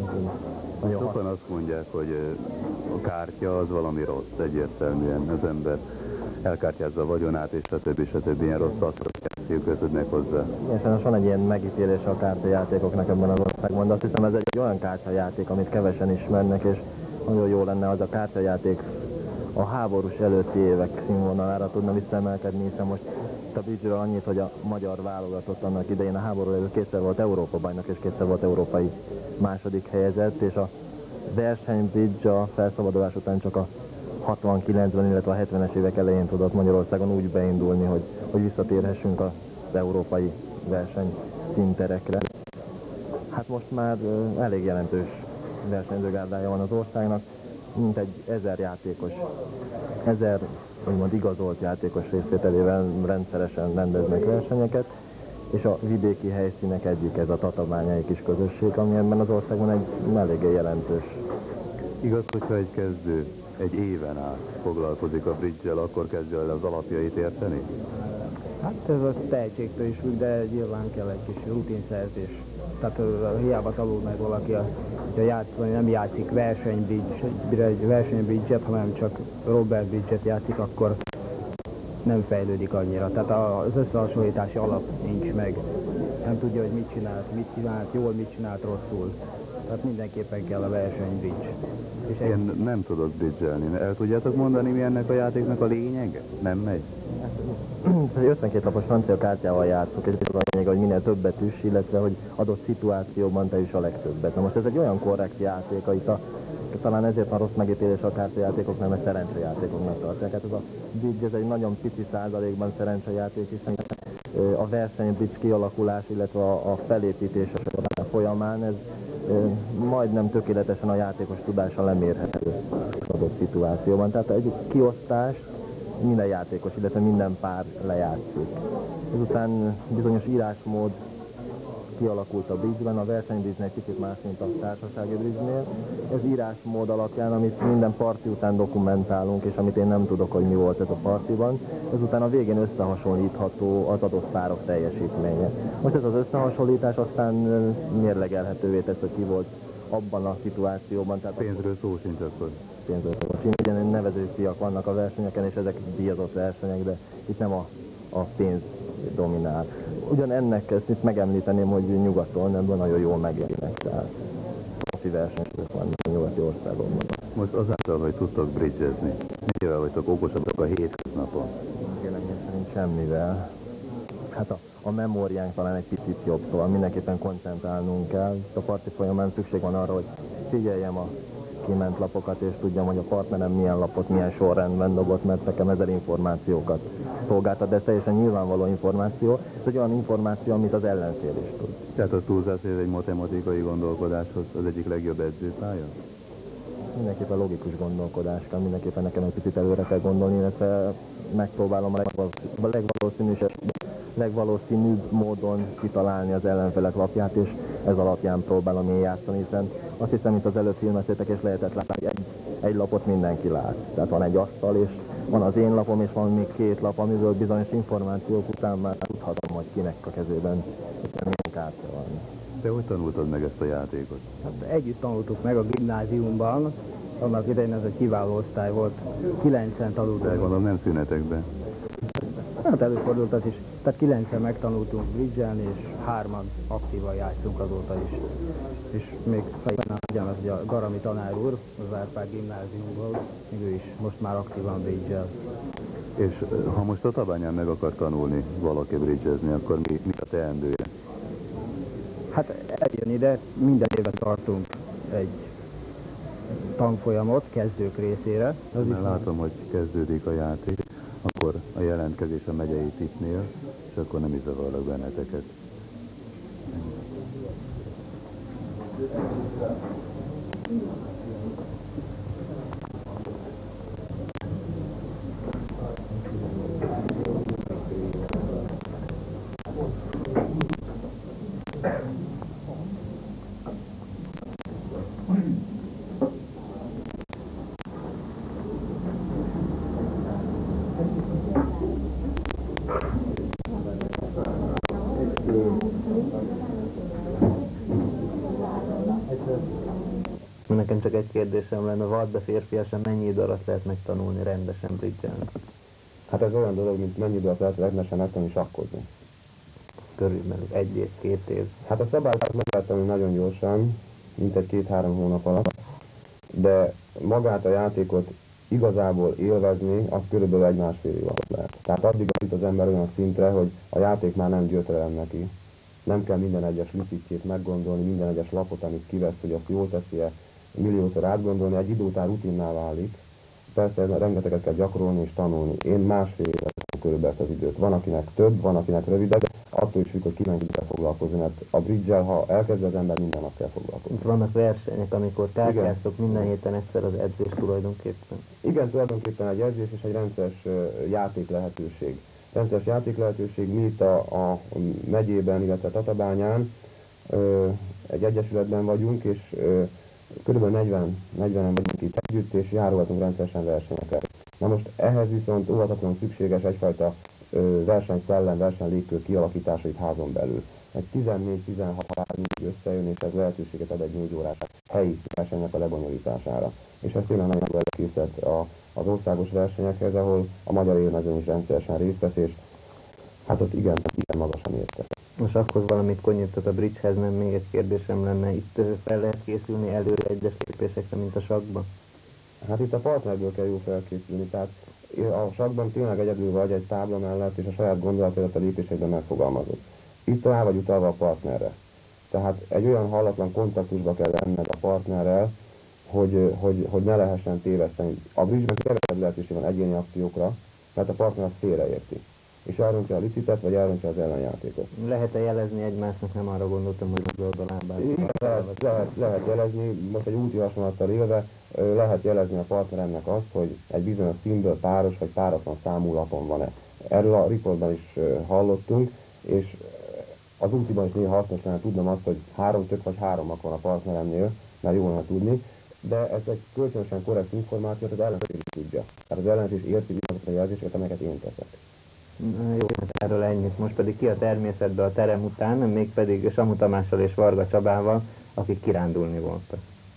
Sokan azt mondják, hogy a kártya az valami rossz, egyértelműen az ember elkártyázza a vagyonát, és stb. Ilyen rossz asszociációk kötődnek hozzá. Igen, sajnos van egy ilyen megítélése a kártyajátékoknak ebben az országban, de azt hiszem ez egy olyan kártyajáték, amit kevesen ismernek, és nagyon jó lenne az a kártyajáték a háborús előtti évek színvonalára tudna visszaemelkedni, hiszen most itt a bridge-ről annyit, hogy a magyar válogatott annak idején a háború előtt kétszer volt Európa-bajnok, és kétszer volt európai második helyezett, és a verseny bridge a felszabadulás után csak a 69-ben, illetve a 70-es évek elején tudott Magyarországon úgy beindulni, hogy visszatérhessünk az európai verseny színterekre. Hát most már elég jelentős versenyzőgárdája van az országnak, mint egy 1000 játékos, 1000 úgymond igazolt játékos részvételével rendszeresen rendeznek versenyeket, és a vidéki helyszínek egyik ez a tatabányai kis közösség, ami ebben az országban egy eléggé jelentős. Igaz, hogyha egy kezdő egy éven át foglalkozik a bridge-el, akkor kezdje el az alapjait érteni? Hát ez a tehetségtől is függ, de nyilván kell egy kis rutinszerzés. Tehát hiába tanul meg valaki, hogy nem játszik versenybridge-et, hanem csak Robert Bridge-et játszik, akkor nem fejlődik annyira. Tehát az összehasonlítási alap nincs meg. Nem tudja, hogy mit csinált jól, mit csinált rosszul. Tehát mindenképpen kell a versenybridge. Én nem tudok bridge-elni. El tudjátok mondani, mi ennek a játéknak a lényege? Nem megy? 52 lapos francia kártyával játszok, és az a lényeg, hogy minél több betűs, illetve hogy adott szituációban te is a legtöbbet. Na most ez egy olyan korrekt játék, talán ezért van rossz megítélés a kártyajátékoknak, mert szerencsejátékoknak tartják. Hát ez a bridge, ez egy nagyon pici százalékban szerencsejáték, hiszen a versenybridge kialakulás, illetve a felépítés folyamán ez majdnem tökéletesen a játékos tudása lemérhető adott szituációban. Tehát egy kiosztás minden játékos, illetve minden pár lejátszik. Ezután bizonyos írásmód kialakult a bridge-ben, a versenybridge-nél egy kicsit más, mint a társasági bridge-nél. Ez írásmód alapján, amit minden parti után dokumentálunk, és amit én nem tudok, hogy mi volt ez a partiban, ezután a végén összehasonlítható az adott párok teljesítménye. Most ez az összehasonlítás aztán mérlegelhetővé tesz, hogy ki volt abban a szituációban. Tehát pénzről szó sincs akkor. Pénzről szó sincs. Ugyan nevezőfiak vannak a versenyeken, és ezek díjazott versenyek, de itt nem a pénz dominál. Ugyan ennek ezt itt megemlíteném, hogy nyugaton ebben nagyon jól megélnek, tehát profi versenyzők vannak a nyugati országokban. Most azáltal, hogy tudtok bridgezni, mivel vagytok okosabbak a hétköznapon? Véleményem szerint semmivel. Hát a memóriánk talán egy picit jobb, szóval mindenképpen koncentrálnunk kell. A parti folyamán szükség van arra, hogy figyeljem a kiment lapokat, és tudjam, hogy a partnerem milyen lapot, milyen sorrendben dobott, mert nekem ezzel információkat szolgáltat, de ez teljesen nyilvánvaló információ. Ez egy olyan információ, amit az ellenfél is tud. Tehát a túlzás, ez egy matematikai gondolkodáshoz az egyik legjobb edzőpálya? Mindenképpen logikus gondolkodás kell, mindenképpen nekem egy picit előre kell gondolni, illetve megpróbálom a legvalószínűbb módon kitalálni az ellenfelek lapját, és ez alapján próbálom én játszani, hiszen azt hiszem, mint az előbb filmeztétek, és lehetett látni, hogy egy lapot mindenki lát. Tehát van egy asztal, és van az én lapom, és van még két lap, amiből bizonyos információk után már tudhatom, hogy kinek a kezében milyen kártya van. De hogy tanultad meg ezt a játékot? Hát együtt tanultuk meg a gimnáziumban, annak idején ez egy kiváló osztály volt, 9-en tanultunk. De gondolom nem szünetekben. Hát előfordult az is, tehát 9-en megtanultunk bridge-elni, és 3-an aktívan játszunk azóta is. És még fejben ugyanaz, hogy a Garami tanár úr, az Árpád gimnáziumból, még ő is most már aktívan bridge-el. És ha most Tatabányán meg akar tanulni valaki bridge-ezni, akkor mi a teendője? Hát eljön ide, minden évet tartunk egy tanfolyamot kezdők részére. Mert látom, hogy kezdődik a játék, akkor a jelentkezés a megyei tippnél, és akkor nem is zavarlak benneteket. Nekem csak egy kérdésem lenne, vadbe férfiasan mennyi idő alatt lehet megtanulni rendesen bridge-elni? Hát ez olyan dolog, mint mennyi idő alatt lehet rendesen megtanulni sakkozni. Körülbelül 1 év, 2 év. Hát a szabályokat meg lehet tanulni nagyon gyorsan, mint egy 2-3 hónap alatt, de magát a játékot igazából élvezni, az körülbelül 1-1,5 év alatt lehet. Tehát addig jut az ember olyan szintre, hogy a játék már nem gyötrelem neki. Nem kell minden egyes licitjét meggondolni, minden egyes lapot, amit kivesz, hogy azt jól teszi-e, milliószor átgondolni, egy idő után rutinná válik. Persze rengeteget kell gyakorolni és tanulni. Én 1,5 évet körülbelül az időt. Van akinek több, van akinek rövidebb, attól is függ, hogy kinek kell foglalkozni, mert a bridge-el, ha elkezd az ember, minden nap kell foglalkozni. Vannak versenyek, amikor tárgyáztok minden héten egyszer az edzés tulajdonképpen. Igen, tulajdonképpen egy edzés és egy rendszeres játék lehetőség. Rendszeres játék lehetőség, mi itt a megyében, illetve Tatabányán egy egyesületben vagyunk, és körülbelül 40-en vagyunk itt együtt, és járogatunk rendszeresen versenyeket. Na most ehhez viszont óvatatlanul szükséges egyfajta versenyszellem, versenylégkör kialakítása itt házon belül. Egy 14-16 mindig összejön, és ez lehetőséget ad egy 4 órás helyi versenynek a lebonyolítására. És ez tényleg nagyon jól elkészített az országos versenyekhez, ahol a magyar élmezőn is rendszeresen részt vesz, és hát ott igen magasan érte. Most akkor valamit konyított a bridgehez, nem még egy kérdésem lenne, itt fel lehet készülni előre egyes lépésekre, mint a sakkban? Hát itt a partnerből kell jól felkészülni, tehát a sakkban tényleg egyedül vagy egy tábla mellett, és a saját gondolatodat a lépésekben megfogalmazod. Itt rá vagy utalva a partnerre. Tehát egy olyan hallatlan kontaktusba kell lenned a partnerrel, hogy ne lehessen téveszteni. A bridge-ben kevesebb lehetőség van egyéni akciókra, mert a partner azt félreérti. És elrontja a licitet, vagy elrontja az ellenjátékot. Lehet-e jelezni egymásnak? Nem arra gondoltam, hogy az a lábát. Lehet jelezni, most egy úti hasonlattal élve, lehet jelezni a partneremnek azt, hogy egy bizonyos színből páros vagy páratlan számú lapon van-e. Erről a riportban is hallottunk, és az útiban is néha hasznos lenne tudnom azt, hogy 3 tök vagy 3 mak van a partneremnél, mert jó lenne tudni, de ez egy kölcsönösen korrekt információt az ellenfél is tudja. Tehát az ellenfél is érti azokat a jelzéseket, amelyeket én teszek. Jó, erről ennyit. Most pedig ki a természetbe a terem után, mégpedig Samu Tamással és Varga Csabával, akik kirándulni voltak.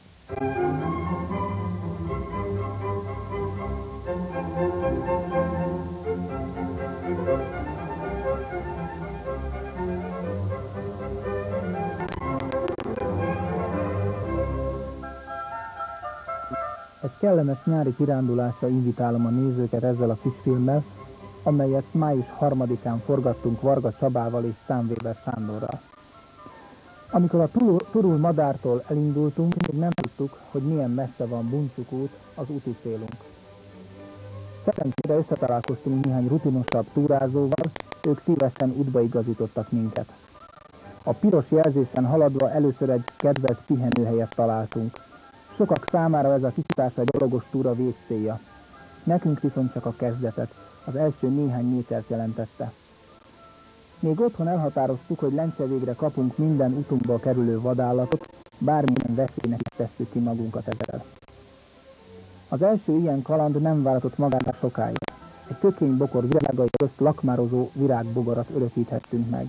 Egy kellemes nyári kirándulásra invitálom a nézőket ezzel a kis filmmel, amelyet május 3-án forgattunk Varga Csabával és Szám Weber Sándorral. Amikor a Turul madártól elindultunk, még nem tudtuk, hogy milyen messze van Buncsuk út, az úti célunk. Szerencsére összetalálkoztunk néhány rutinosabb túrázóval, ők szívesen útba igazítottak minket. A piros jelzésen haladva először egy kedvelt pihenőhelyet találtunk. Sokak számára ez a kicsitása egy dologos túra végcélja. Nekünk viszont csak a kezdetet, az első néhány métert jelentette. Még otthon elhatároztuk, hogy Lencse végre kapunk minden utunkból kerülő vadállatot, bármilyen veszélynek is tesszük ki magunkat ezzel. Az első ilyen kaland nem váratott magára sokáig. Egy kökénybokor virágai közt lakmározó virágbogarat örökíthettünk meg.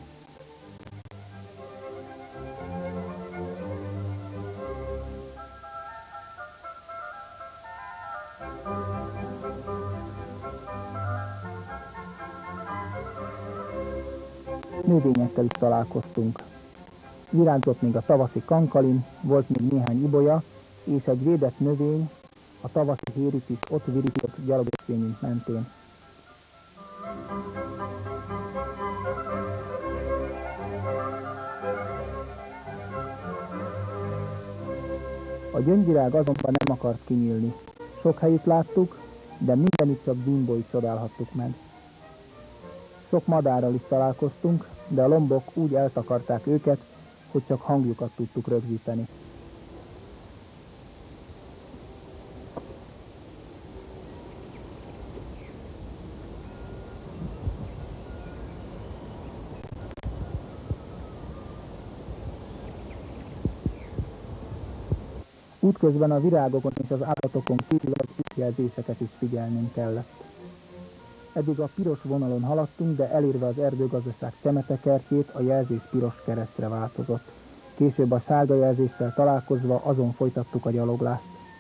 Növényekkel is találkoztunk. Virágzott még a tavaszi kankalin, volt még néhány ibolya, és egy védett növény, a tavaszi hérit is ott virított gyalogösvényünk mentén. A gyöngyvirág azonban nem akart kinyílni. Sok helyütt láttuk, de mindenütt csak bimbóit csodálhattuk meg. Sok madárral is találkoztunk, de a lombok úgy eltakarták őket, hogy csak hangjukat tudtuk rögzíteni. Útközben a virágokon és az állatokon kívül az útjelzéseket is figyelnünk kellett. Eddig a piros vonalon haladtunk, de elérve az erdőgazdaság szemetekertjét a jelzés piros keresztre változott. Később a sárga jelzéssel találkozva azon folytattuk a gyaloglást.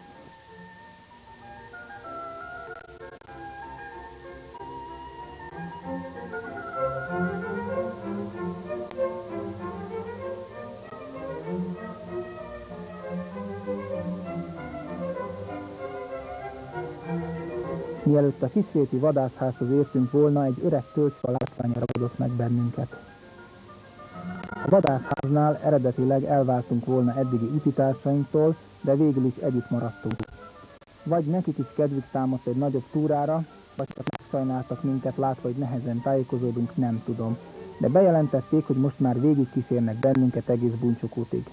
Mielőtt a kisréti vadászházhoz értünk volna, egy öreg tölgyfa látványa ragadott meg bennünket. A vadászháznál eredetileg elváltunk volna eddigi utitársainktól, de végül is együtt maradtunk. Vagy nekik is kedvük támadt egy nagyobb túrára, vagy csak megsajnáltak minket, látva, hogy nehezen tájékozódunk, nem tudom. De bejelentették, hogy most már végig kísérnek bennünket egész Buncsuk útig.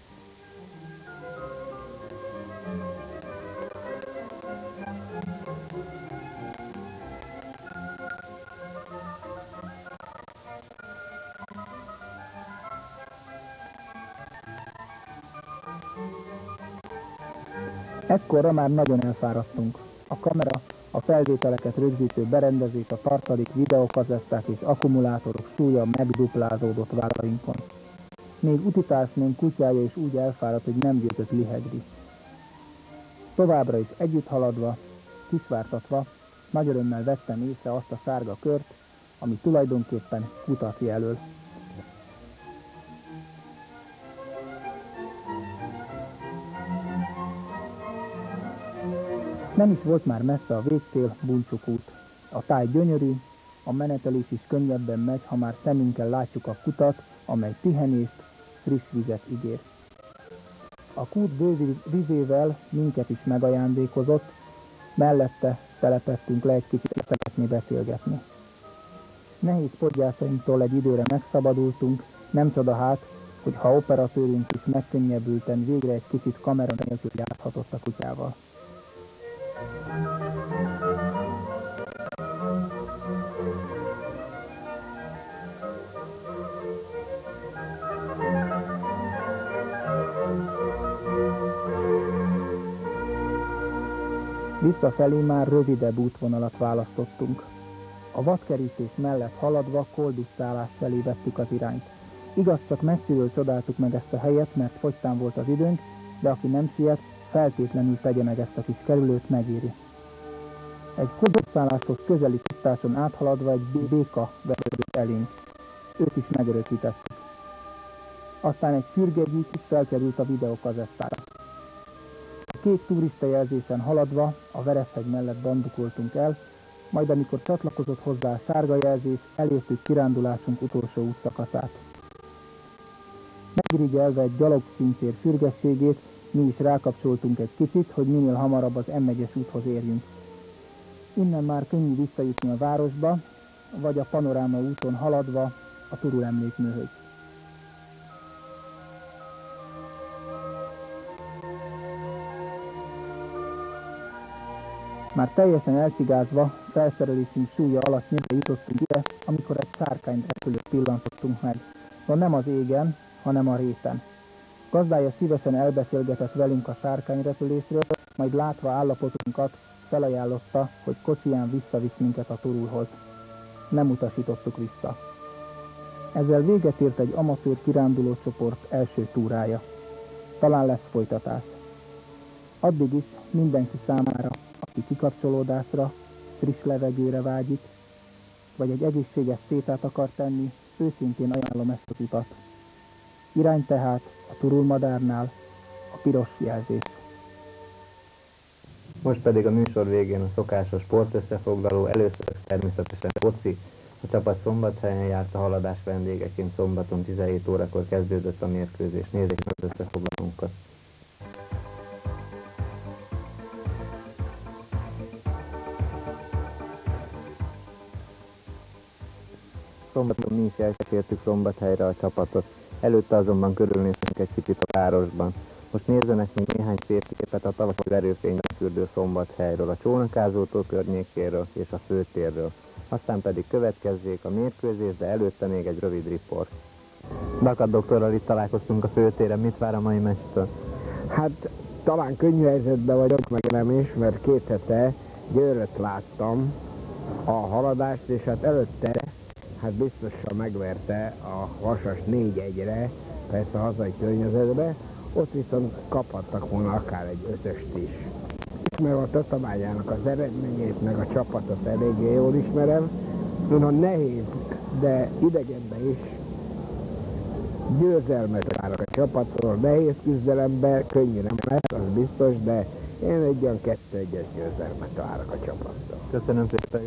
Ekkorra már nagyon elfáradtunk. A kamera, a felvételeket rögzítő berendezés, a tartalék, videókazetták és akkumulátorok súlya megduplázódott vállainkon. Még utitársnőnk kutyája is úgy elfáradt, hogy nem győzött lihegni. Továbbra is együtt haladva, kisvártatva, nagy örömmel vettem észre azt a sárga kört, ami tulajdonképpen kutat jelöl. Nem is volt már messze a végcél, Buncsuk út. A táj gyönyörű, a menetelés is könnyebben megy, ha már szemünkkel látjuk a kutat, amely pihenést, friss vizet ígér. A kút bő vizével minket is megajándékozott, mellette telepettünk le egy kicsit lefeletni beszélgetni. Nehéz podgyászainktól egy időre megszabadultunk, nem csoda hát, hogy ha operatőrünk is megkönnyebbülten végre egy kicsit kamera nélkül játszhatott a kutyával. Visszafelé már rövidebb útvonalat választottunk. A vadkerítés mellett haladva koldusztálás felé vettük az irányt. Igaz, csak messziről csodáltuk meg ezt a helyet, mert fogytán volt az időnk, de aki nem siet, feltétlenül tegye meg ezt a kis kerülőt, megéri. Egy koldusztáláshoz közeli tisztáson áthaladva egy béka verődött elénk. Őt is megörökítettük. Aztán egy sürgegyűjt is felkerült a videókazettára. A kék turista jelzésen haladva a Veresheg mellett bandukoltunk el, majd amikor csatlakozott hozzá a sárga jelzés, elértük kirándulásunk utolsó útszakaszát. Megirigyelve egy gyalogpincér sürgességét, mi is rákapcsoltunk egy kicsit, hogy minél hamarabb az M1-es úthoz érjünk. Innen már könnyű visszajutni a városba, vagy a Panoráma úton haladva a Turul emlékműhöz. Már teljesen elcsigázva, felszerelésünk súlya alatt nyilván jutottunk ide, amikor egy szárkányrepülőt pillantottunk meg. No nem az égen, hanem a réten. Gazdája szívesen elbeszélgetett velünk a sárkányrepülésről, majd látva állapotunkat felajánlotta, hogy kocsiján visszavisz minket a Turulhoz. Nem utasítottuk vissza. Ezzel véget ért egy amatőr kirándulócsoport első túrája. Talán lesz folytatás. Addig is mindenki számára, aki kikapcsolódásra, friss levegőre vágyik, vagy egy egészséges sétát akar tenni, őszintén ajánlom ezt az utat. Irány tehát a Turul madárnál a piros jelzés. Most pedig a műsor végén a szokásos sportösszefoglaló, először természetesen foci. A csapat Szombathelyen járt, a haladás vendégeként szombaton 17 órakor kezdődött a mérkőzés. Nézzék meg az összefoglalónkat. Szombaton mi is elkísértük Szombathelyre a csapatot. Előtte azonban körülnéztünk egy kicsit a városban. Most nézzenek még néhány szép képet a tavaszi erőfényben fürdő Szombathelyről, a Csónakázótó környékéről és a főtérről. Aztán pedig következzék a mérkőzés, de előtte még egy rövid riport. Bakat doktorral itt találkoztunk a főtéren, mit vár a mai meccstől? Hát talán könnyű helyzetben vagyok, meg nem is, mert 2 hete Győröt láttam a haladást, és hát előtte hát biztosan megverte a Vasas 4-1-re, persze a hazai környezetbe, ott viszont kaphattak volna akár egy 5-öst is. Ismerem a Tatabányának az eredményét, meg a csapatot eléggé jól ismerem. Mondom, nehéz, de idegenben is győzelmet várok a csapatról. Nehéz küzdelemben, könnyű nem lesz, az biztos, de én egy olyan 2-1-es győzelmet várok a csapattól. Köszönöm szépen!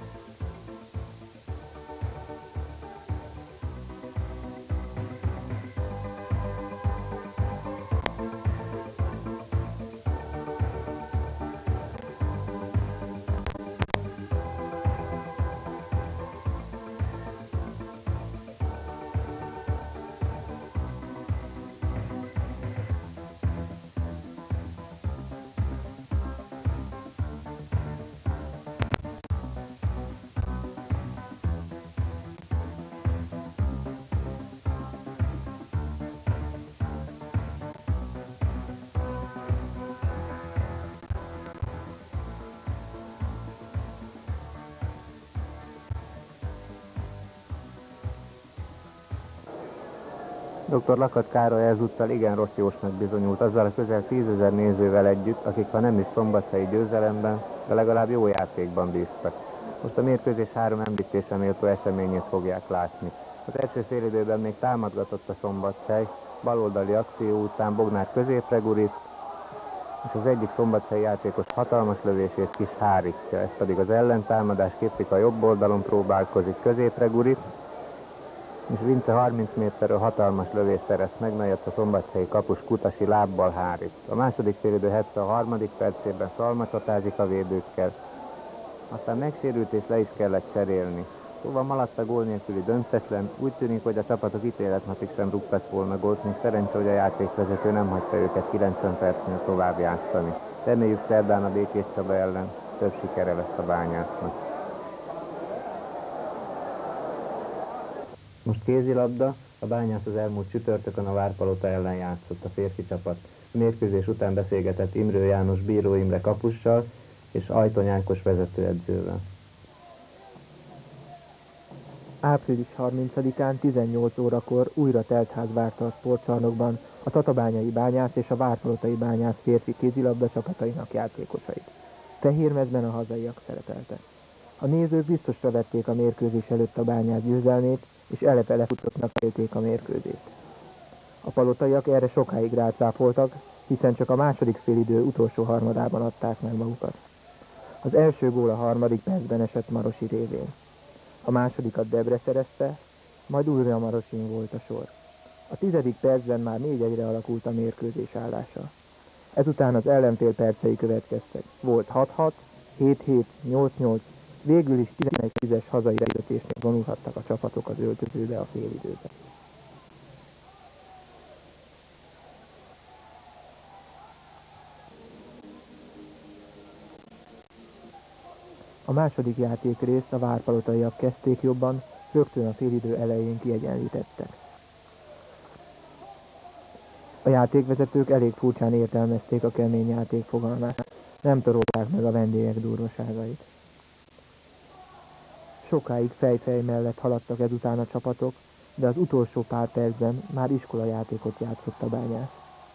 Dr. Lakat Károly ezúttal igen rossz jósnak bizonyult, azzal a közel 10 000 nézővel együtt, akik ha nem is szombathelyi győzelemben, de legalább jó játékban bíztak. Most a mérkőzés 3 említése méltó eseményét fogják látni. Az első félidőben még támadgatott a Szombathely, baloldali akció után Bognár középre gurít, és az egyik szombathelyi játékos hatalmas lövését kis hárítja, ez pedig az ellentámadás képzik, a jobb oldalon próbálkozik, középre gurít, és Vince 30 méterről hatalmas lövést szerez meg, melyet a szombathelyi kapus Kutasi lábbal hárít. A második félidő 73. percében Szalma csatázik a védőkkel, aztán megsérült és le is kellett cserélni. Szóval maradt a gól nélküli döntetlen, úgy tűnik, hogy a csapatok ítéletnapig sem rúgtak volna gólt, még szerencsé, hogy a játékvezető nem hagyta őket 90 percnél tovább játszani. Reméljük szerdán a Békés Csaba ellen több sikere lesz a Bányásznak. Most kézilabda, a Bányász az elmúlt csütörtökön a Várpalota ellen játszott a férfi csapat. A mérkőzés után beszélgetett Imrő János Bíró Imre kapussal és Ajtony Ákos vezetőedzővel. Április 30-án 18 órakor újra teltház várta a sportcsarnokban a Tatabányai Bányász és a Várpalotai Bányász férfi kézilabda csapatainak játékosait. Fehérmezben a hazaiak szerepeltek. A nézők biztosra vették a mérkőzés előtt a Bányász győzelmét, és elepe lefutottnak élték a mérkőzést. A palotaiak erre sokáig rácáfoltak, hiszen csak a második félidő utolsó harmadában adták meg magukat. Az első gól a harmadik percben esett Marosi révén. A másodikat Debre szerezte, majd újra Marosin volt a sor. A 10. percben már 4-1-re alakult a mérkőzés állása. Ezután az ellenfél percei következtek. Volt 6-6, 7-7, 8-8, végül is 11-10-es hazai vezetésnél vonulhattak a csapatok az öltözőbe a félidőbe. A második játékrészt a várpalotaiak kezdték jobban, rögtön a félidő elején kiegyenlítettek. A játékvezetők elég furcsán értelmezték a kemény játék fogalmát, nem torolták meg a vendégek durvaságait. Sokáig fej-fej mellett haladtak ezután a csapatok, de az utolsó pár percben már iskolajátékot játszott a Bányász.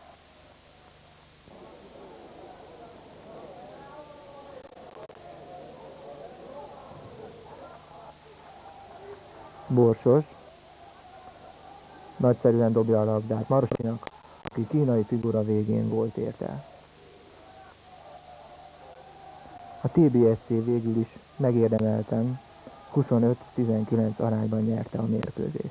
Borsos nagyszerűen dobja a labdát Marosinak, aki kínai figura végén gólt ért el. A TBSC végül is megérdemelten 25-19 arányban nyerte a mérkőzést.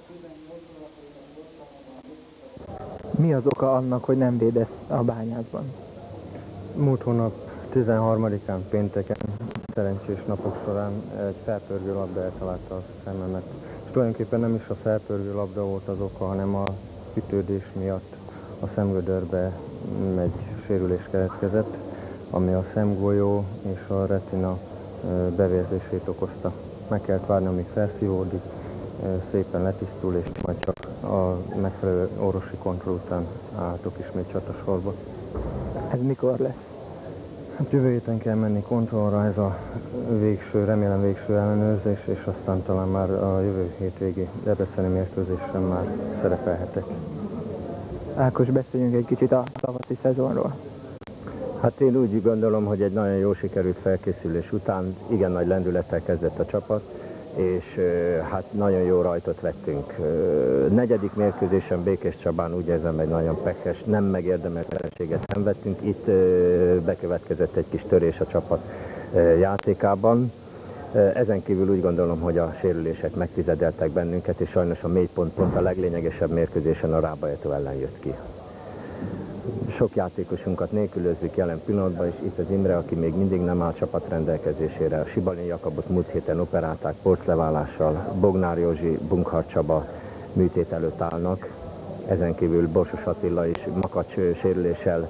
Mi az oka annak, hogy nem védesz a Bányászban? Múlt hónap 13-án pénteken, szerencsés napok során egy felpörgő labda eltalálta a szememet. És tulajdonképpen nem is a felpörgő labda volt az oka, hanem a ütődés miatt a szemgödörbe egy sérülés keletkezett, ami a szemgolyó és a retina bevérzését okozta. Meg kellett várni, amíg felszívódik, szépen letisztul, és majd csak a megfelelő orvosi kontroll után álltok ismét csatasorba. Ez mikor lesz? Hát jövő héten kell menni kontrollra, ez a végső, remélem végső ellenőrzés, és aztán talán már a jövő hétvégi debreceni mérkőzésen már szerepelhetek. Ákos, beszéljünk egy kicsit a tavaszi szezonról. Hát én úgy gondolom, hogy egy nagyon jó sikerült felkészülés után igen nagy lendülettel kezdett a csapat, és hát nagyon jó rajtot vettünk. Negyedik mérkőzésen Békés Csabán úgy érzem, egy nagyon pekes, nem megérdemelt vereséget szenvedtünk. Itt bekövetkezett egy kis törés a csapat játékában. Ezen kívül úgy gondolom, hogy a sérülések megtizedeltek bennünket, és sajnos a mélypont pont a leglényegesebb mérkőzésen a Rábajetó ellen jött ki. Sok játékosunkat nélkülözzük jelen pillanatban, és itt az Imre, aki még mindig nem áll csapat rendelkezésére. A Sibalin Jakabot múlt héten operálták porcleválással, Bognár Józsi, Bunkhard Csaba műtét előtt állnak. Ezen kívül Borsos Attila is makacs sérüléssel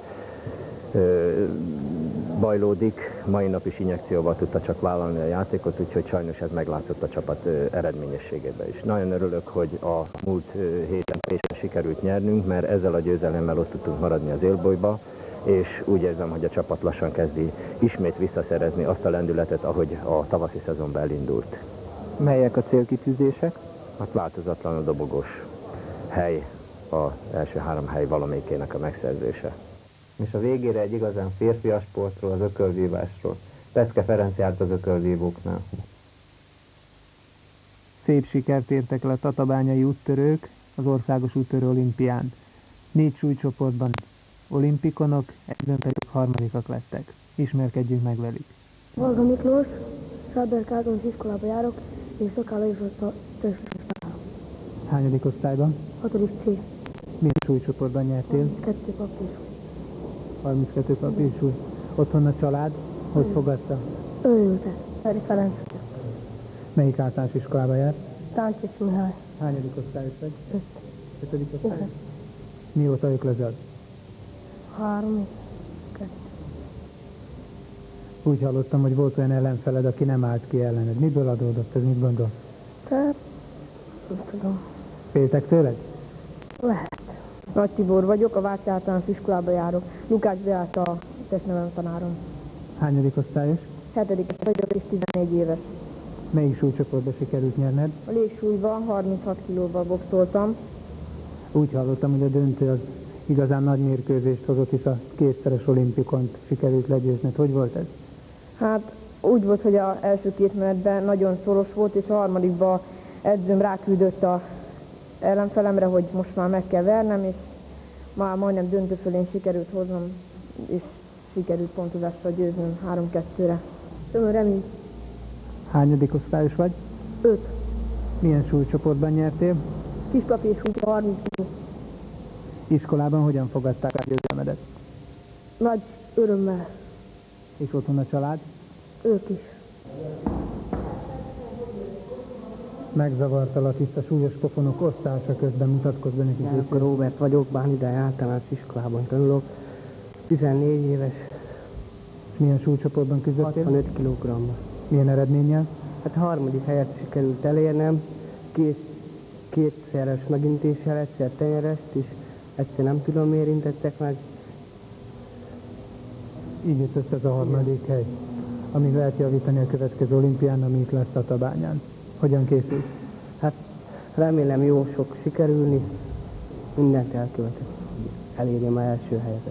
bajlódik. Mai nap is injekcióval tudta csak vállalni a játékot, úgyhogy sajnos ez meglátszott a csapat eredményességében is. Nagyon örülök, hogy a múlt héten Pécsen sikerült nyernünk, mert ezzel a győzelemmel ott tudtunk maradni az élbolyba, és úgy érzem, hogy a csapat lassan kezdi ismét visszaszerezni azt a lendületet, ahogy a tavaszi szezonban elindult. Melyek a célkitűzések? Hát változatlan a dobogós hely, az első 3 hely valamelyikének a megszerzése. És a végére egy igazán férfias sportról, az ökölvívásról. Peszke Ferenc járt az ökölvívóknál. Szép sikert értek el a tatabányai úttörők az országos úttörő olimpián. 4 súlycsoportban olimpikonok, egyben pedig harmadikak lettek. Ismerkedjünk meg velük. Varga Miklós, Sáberk általános iskolába járok, és Szakála Ifjúszta Törzsfőiskolába. Hányadik osztályban? 6. C. Milyen súlycsoportban nyertél? 2 papír. 32 papírsúly. Otthon a család? Hogy fogadta? Örülte. Feri Ferenc. Melyik általános iskolába jár? Táncsis Mihály. Hányadik osztályos vagy? 5. 5. osztály? Mióta öklözöd? 3. 2. Úgy hallottam, hogy volt olyan ellenfeled, aki nem állt ki ellened. Miből adódott ez? Mit gondol? Tehát, nem tudom. Féltek tőled? Lehet. Nagy Tibor vagyok, a Váci általános iskolába járok. Lukács Beáta a testnevelem tanárom. Hányadik osztályos? 7. vagyok és 14 éves. Melyik súlycsoportba sikerült nyerned? A légsúlyban 36 kilóval boxoltam. Úgy hallottam, hogy a döntő az igazán nagy mérkőzést hozott, hisz a 2-szeres olimpikont sikerült legyőzned. Hogy volt ez? Hát úgy volt, hogy az első 2 menetben nagyon szoros volt, és a harmadikban edzőm ráküldött a ellenfelemre, hogy most már meg kell vernem, és már majdnem döntő fölén sikerült hoznom, és sikerült pontozással győznöm 3-2-re. Tömör Remi. Hányadik osztályos vagy? 5. Milyen súlycsoportban nyertél? kispapi és kutya 30 kg. Iskolában hogyan fogadták a győzelmedet? Nagy örömmel. És otthon a család? Ők is. Megzavartalak itt a súlyos pofonok osztása közben, mutatkozz be nekik. Akkor Róbert vagyok, Bánidai általános iskolában tanulok, 14 éves. És milyen súlycsoportban küzdöttél? 65 kg. Milyen eredménnyel? Hát harmadik helyet sikerült elérnem, kétszeres megintéssel, egyszer tenyerest, és egyszer nem tudom miért intettek meg. Így jött össze ez a harmadik hely, amit lehet javítani a következő olimpián, ami itt lesz Tatabányán. Hogyan készült? Hát remélem jó sok sikerülni, mindent elkövetek, elérjem az első helyzetet.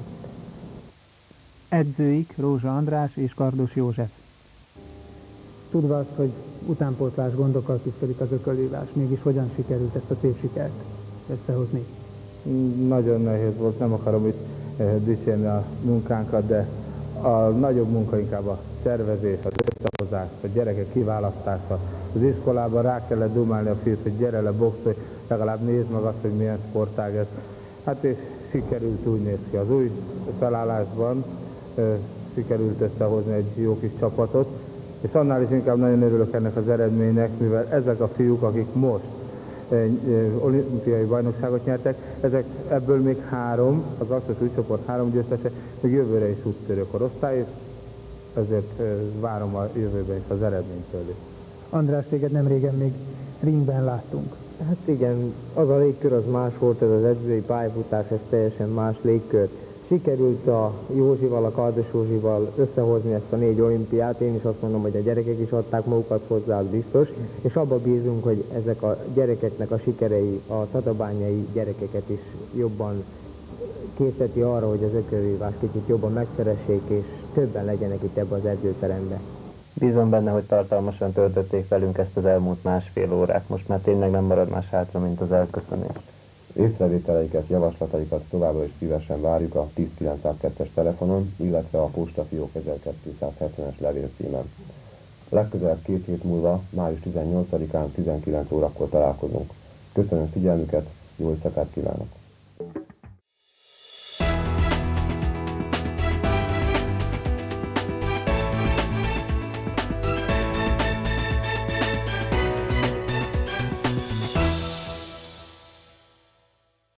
Edzőik Rózsa András és Kardos József. Tudva azt, hogy utánpótlás gondokkal küzdik az ökölvívás, mégis hogyan sikerült ezt a szép sikert összehozni? Nagyon nehéz volt, nem akarom itt dicsérni a munkánkat, de a nagyobb munka inkább a szervezés, az összehozás, a gyerekek kiválasztása. Az iskolában rá kellett dumálni a fiút, hogy gyere le boxolj, legalább nézd meg azt, hogy milyen sportág ez. Hát és sikerült, úgy néz ki. Az új felállásban sikerült összehozni egy jó kis csapatot, és annál is inkább nagyon örülök ennek az eredménynek, mivel ezek a fiúk, akik most olimpiai bajnokságot nyertek, ebből még 3, az Access újcsoport 3 győztese, még jövőre is úttörő korosztály, és ezért várom a jövőben is az eredménytől. András, téged nem régen még ringben láttunk. Hát igen, az a légkör az más volt, ez az edzői pályafutás, ez teljesen más légkör. Sikerült a Józsival, a Kardos Józsival összehozni ezt a 4 olimpiát, én is azt mondom, hogy a gyerekek is adták magukat hozzá, az biztos, és abba bízunk, hogy ezek a gyerekeknek a sikerei a tatabányai gyerekeket is jobban készíti arra, hogy az ökölvívást kicsit jobban megszeressék, és többen legyenek itt ebben az edzőteremben. Bízom benne, hogy tartalmasan töltötték velünk ezt az elmúlt másfél órát, most már tényleg nem marad más hátra, mint az elköszönés. Észrevételeiket, javaslataikat továbbra is szívesen várjuk a 10902-es telefonon, illetve a postafiók 1270-es levélcímen. Legközelebb 2 hét múlva, május 18-án 19 órakor találkozunk. Köszönöm figyelmüket, jó éjszakát kívánok!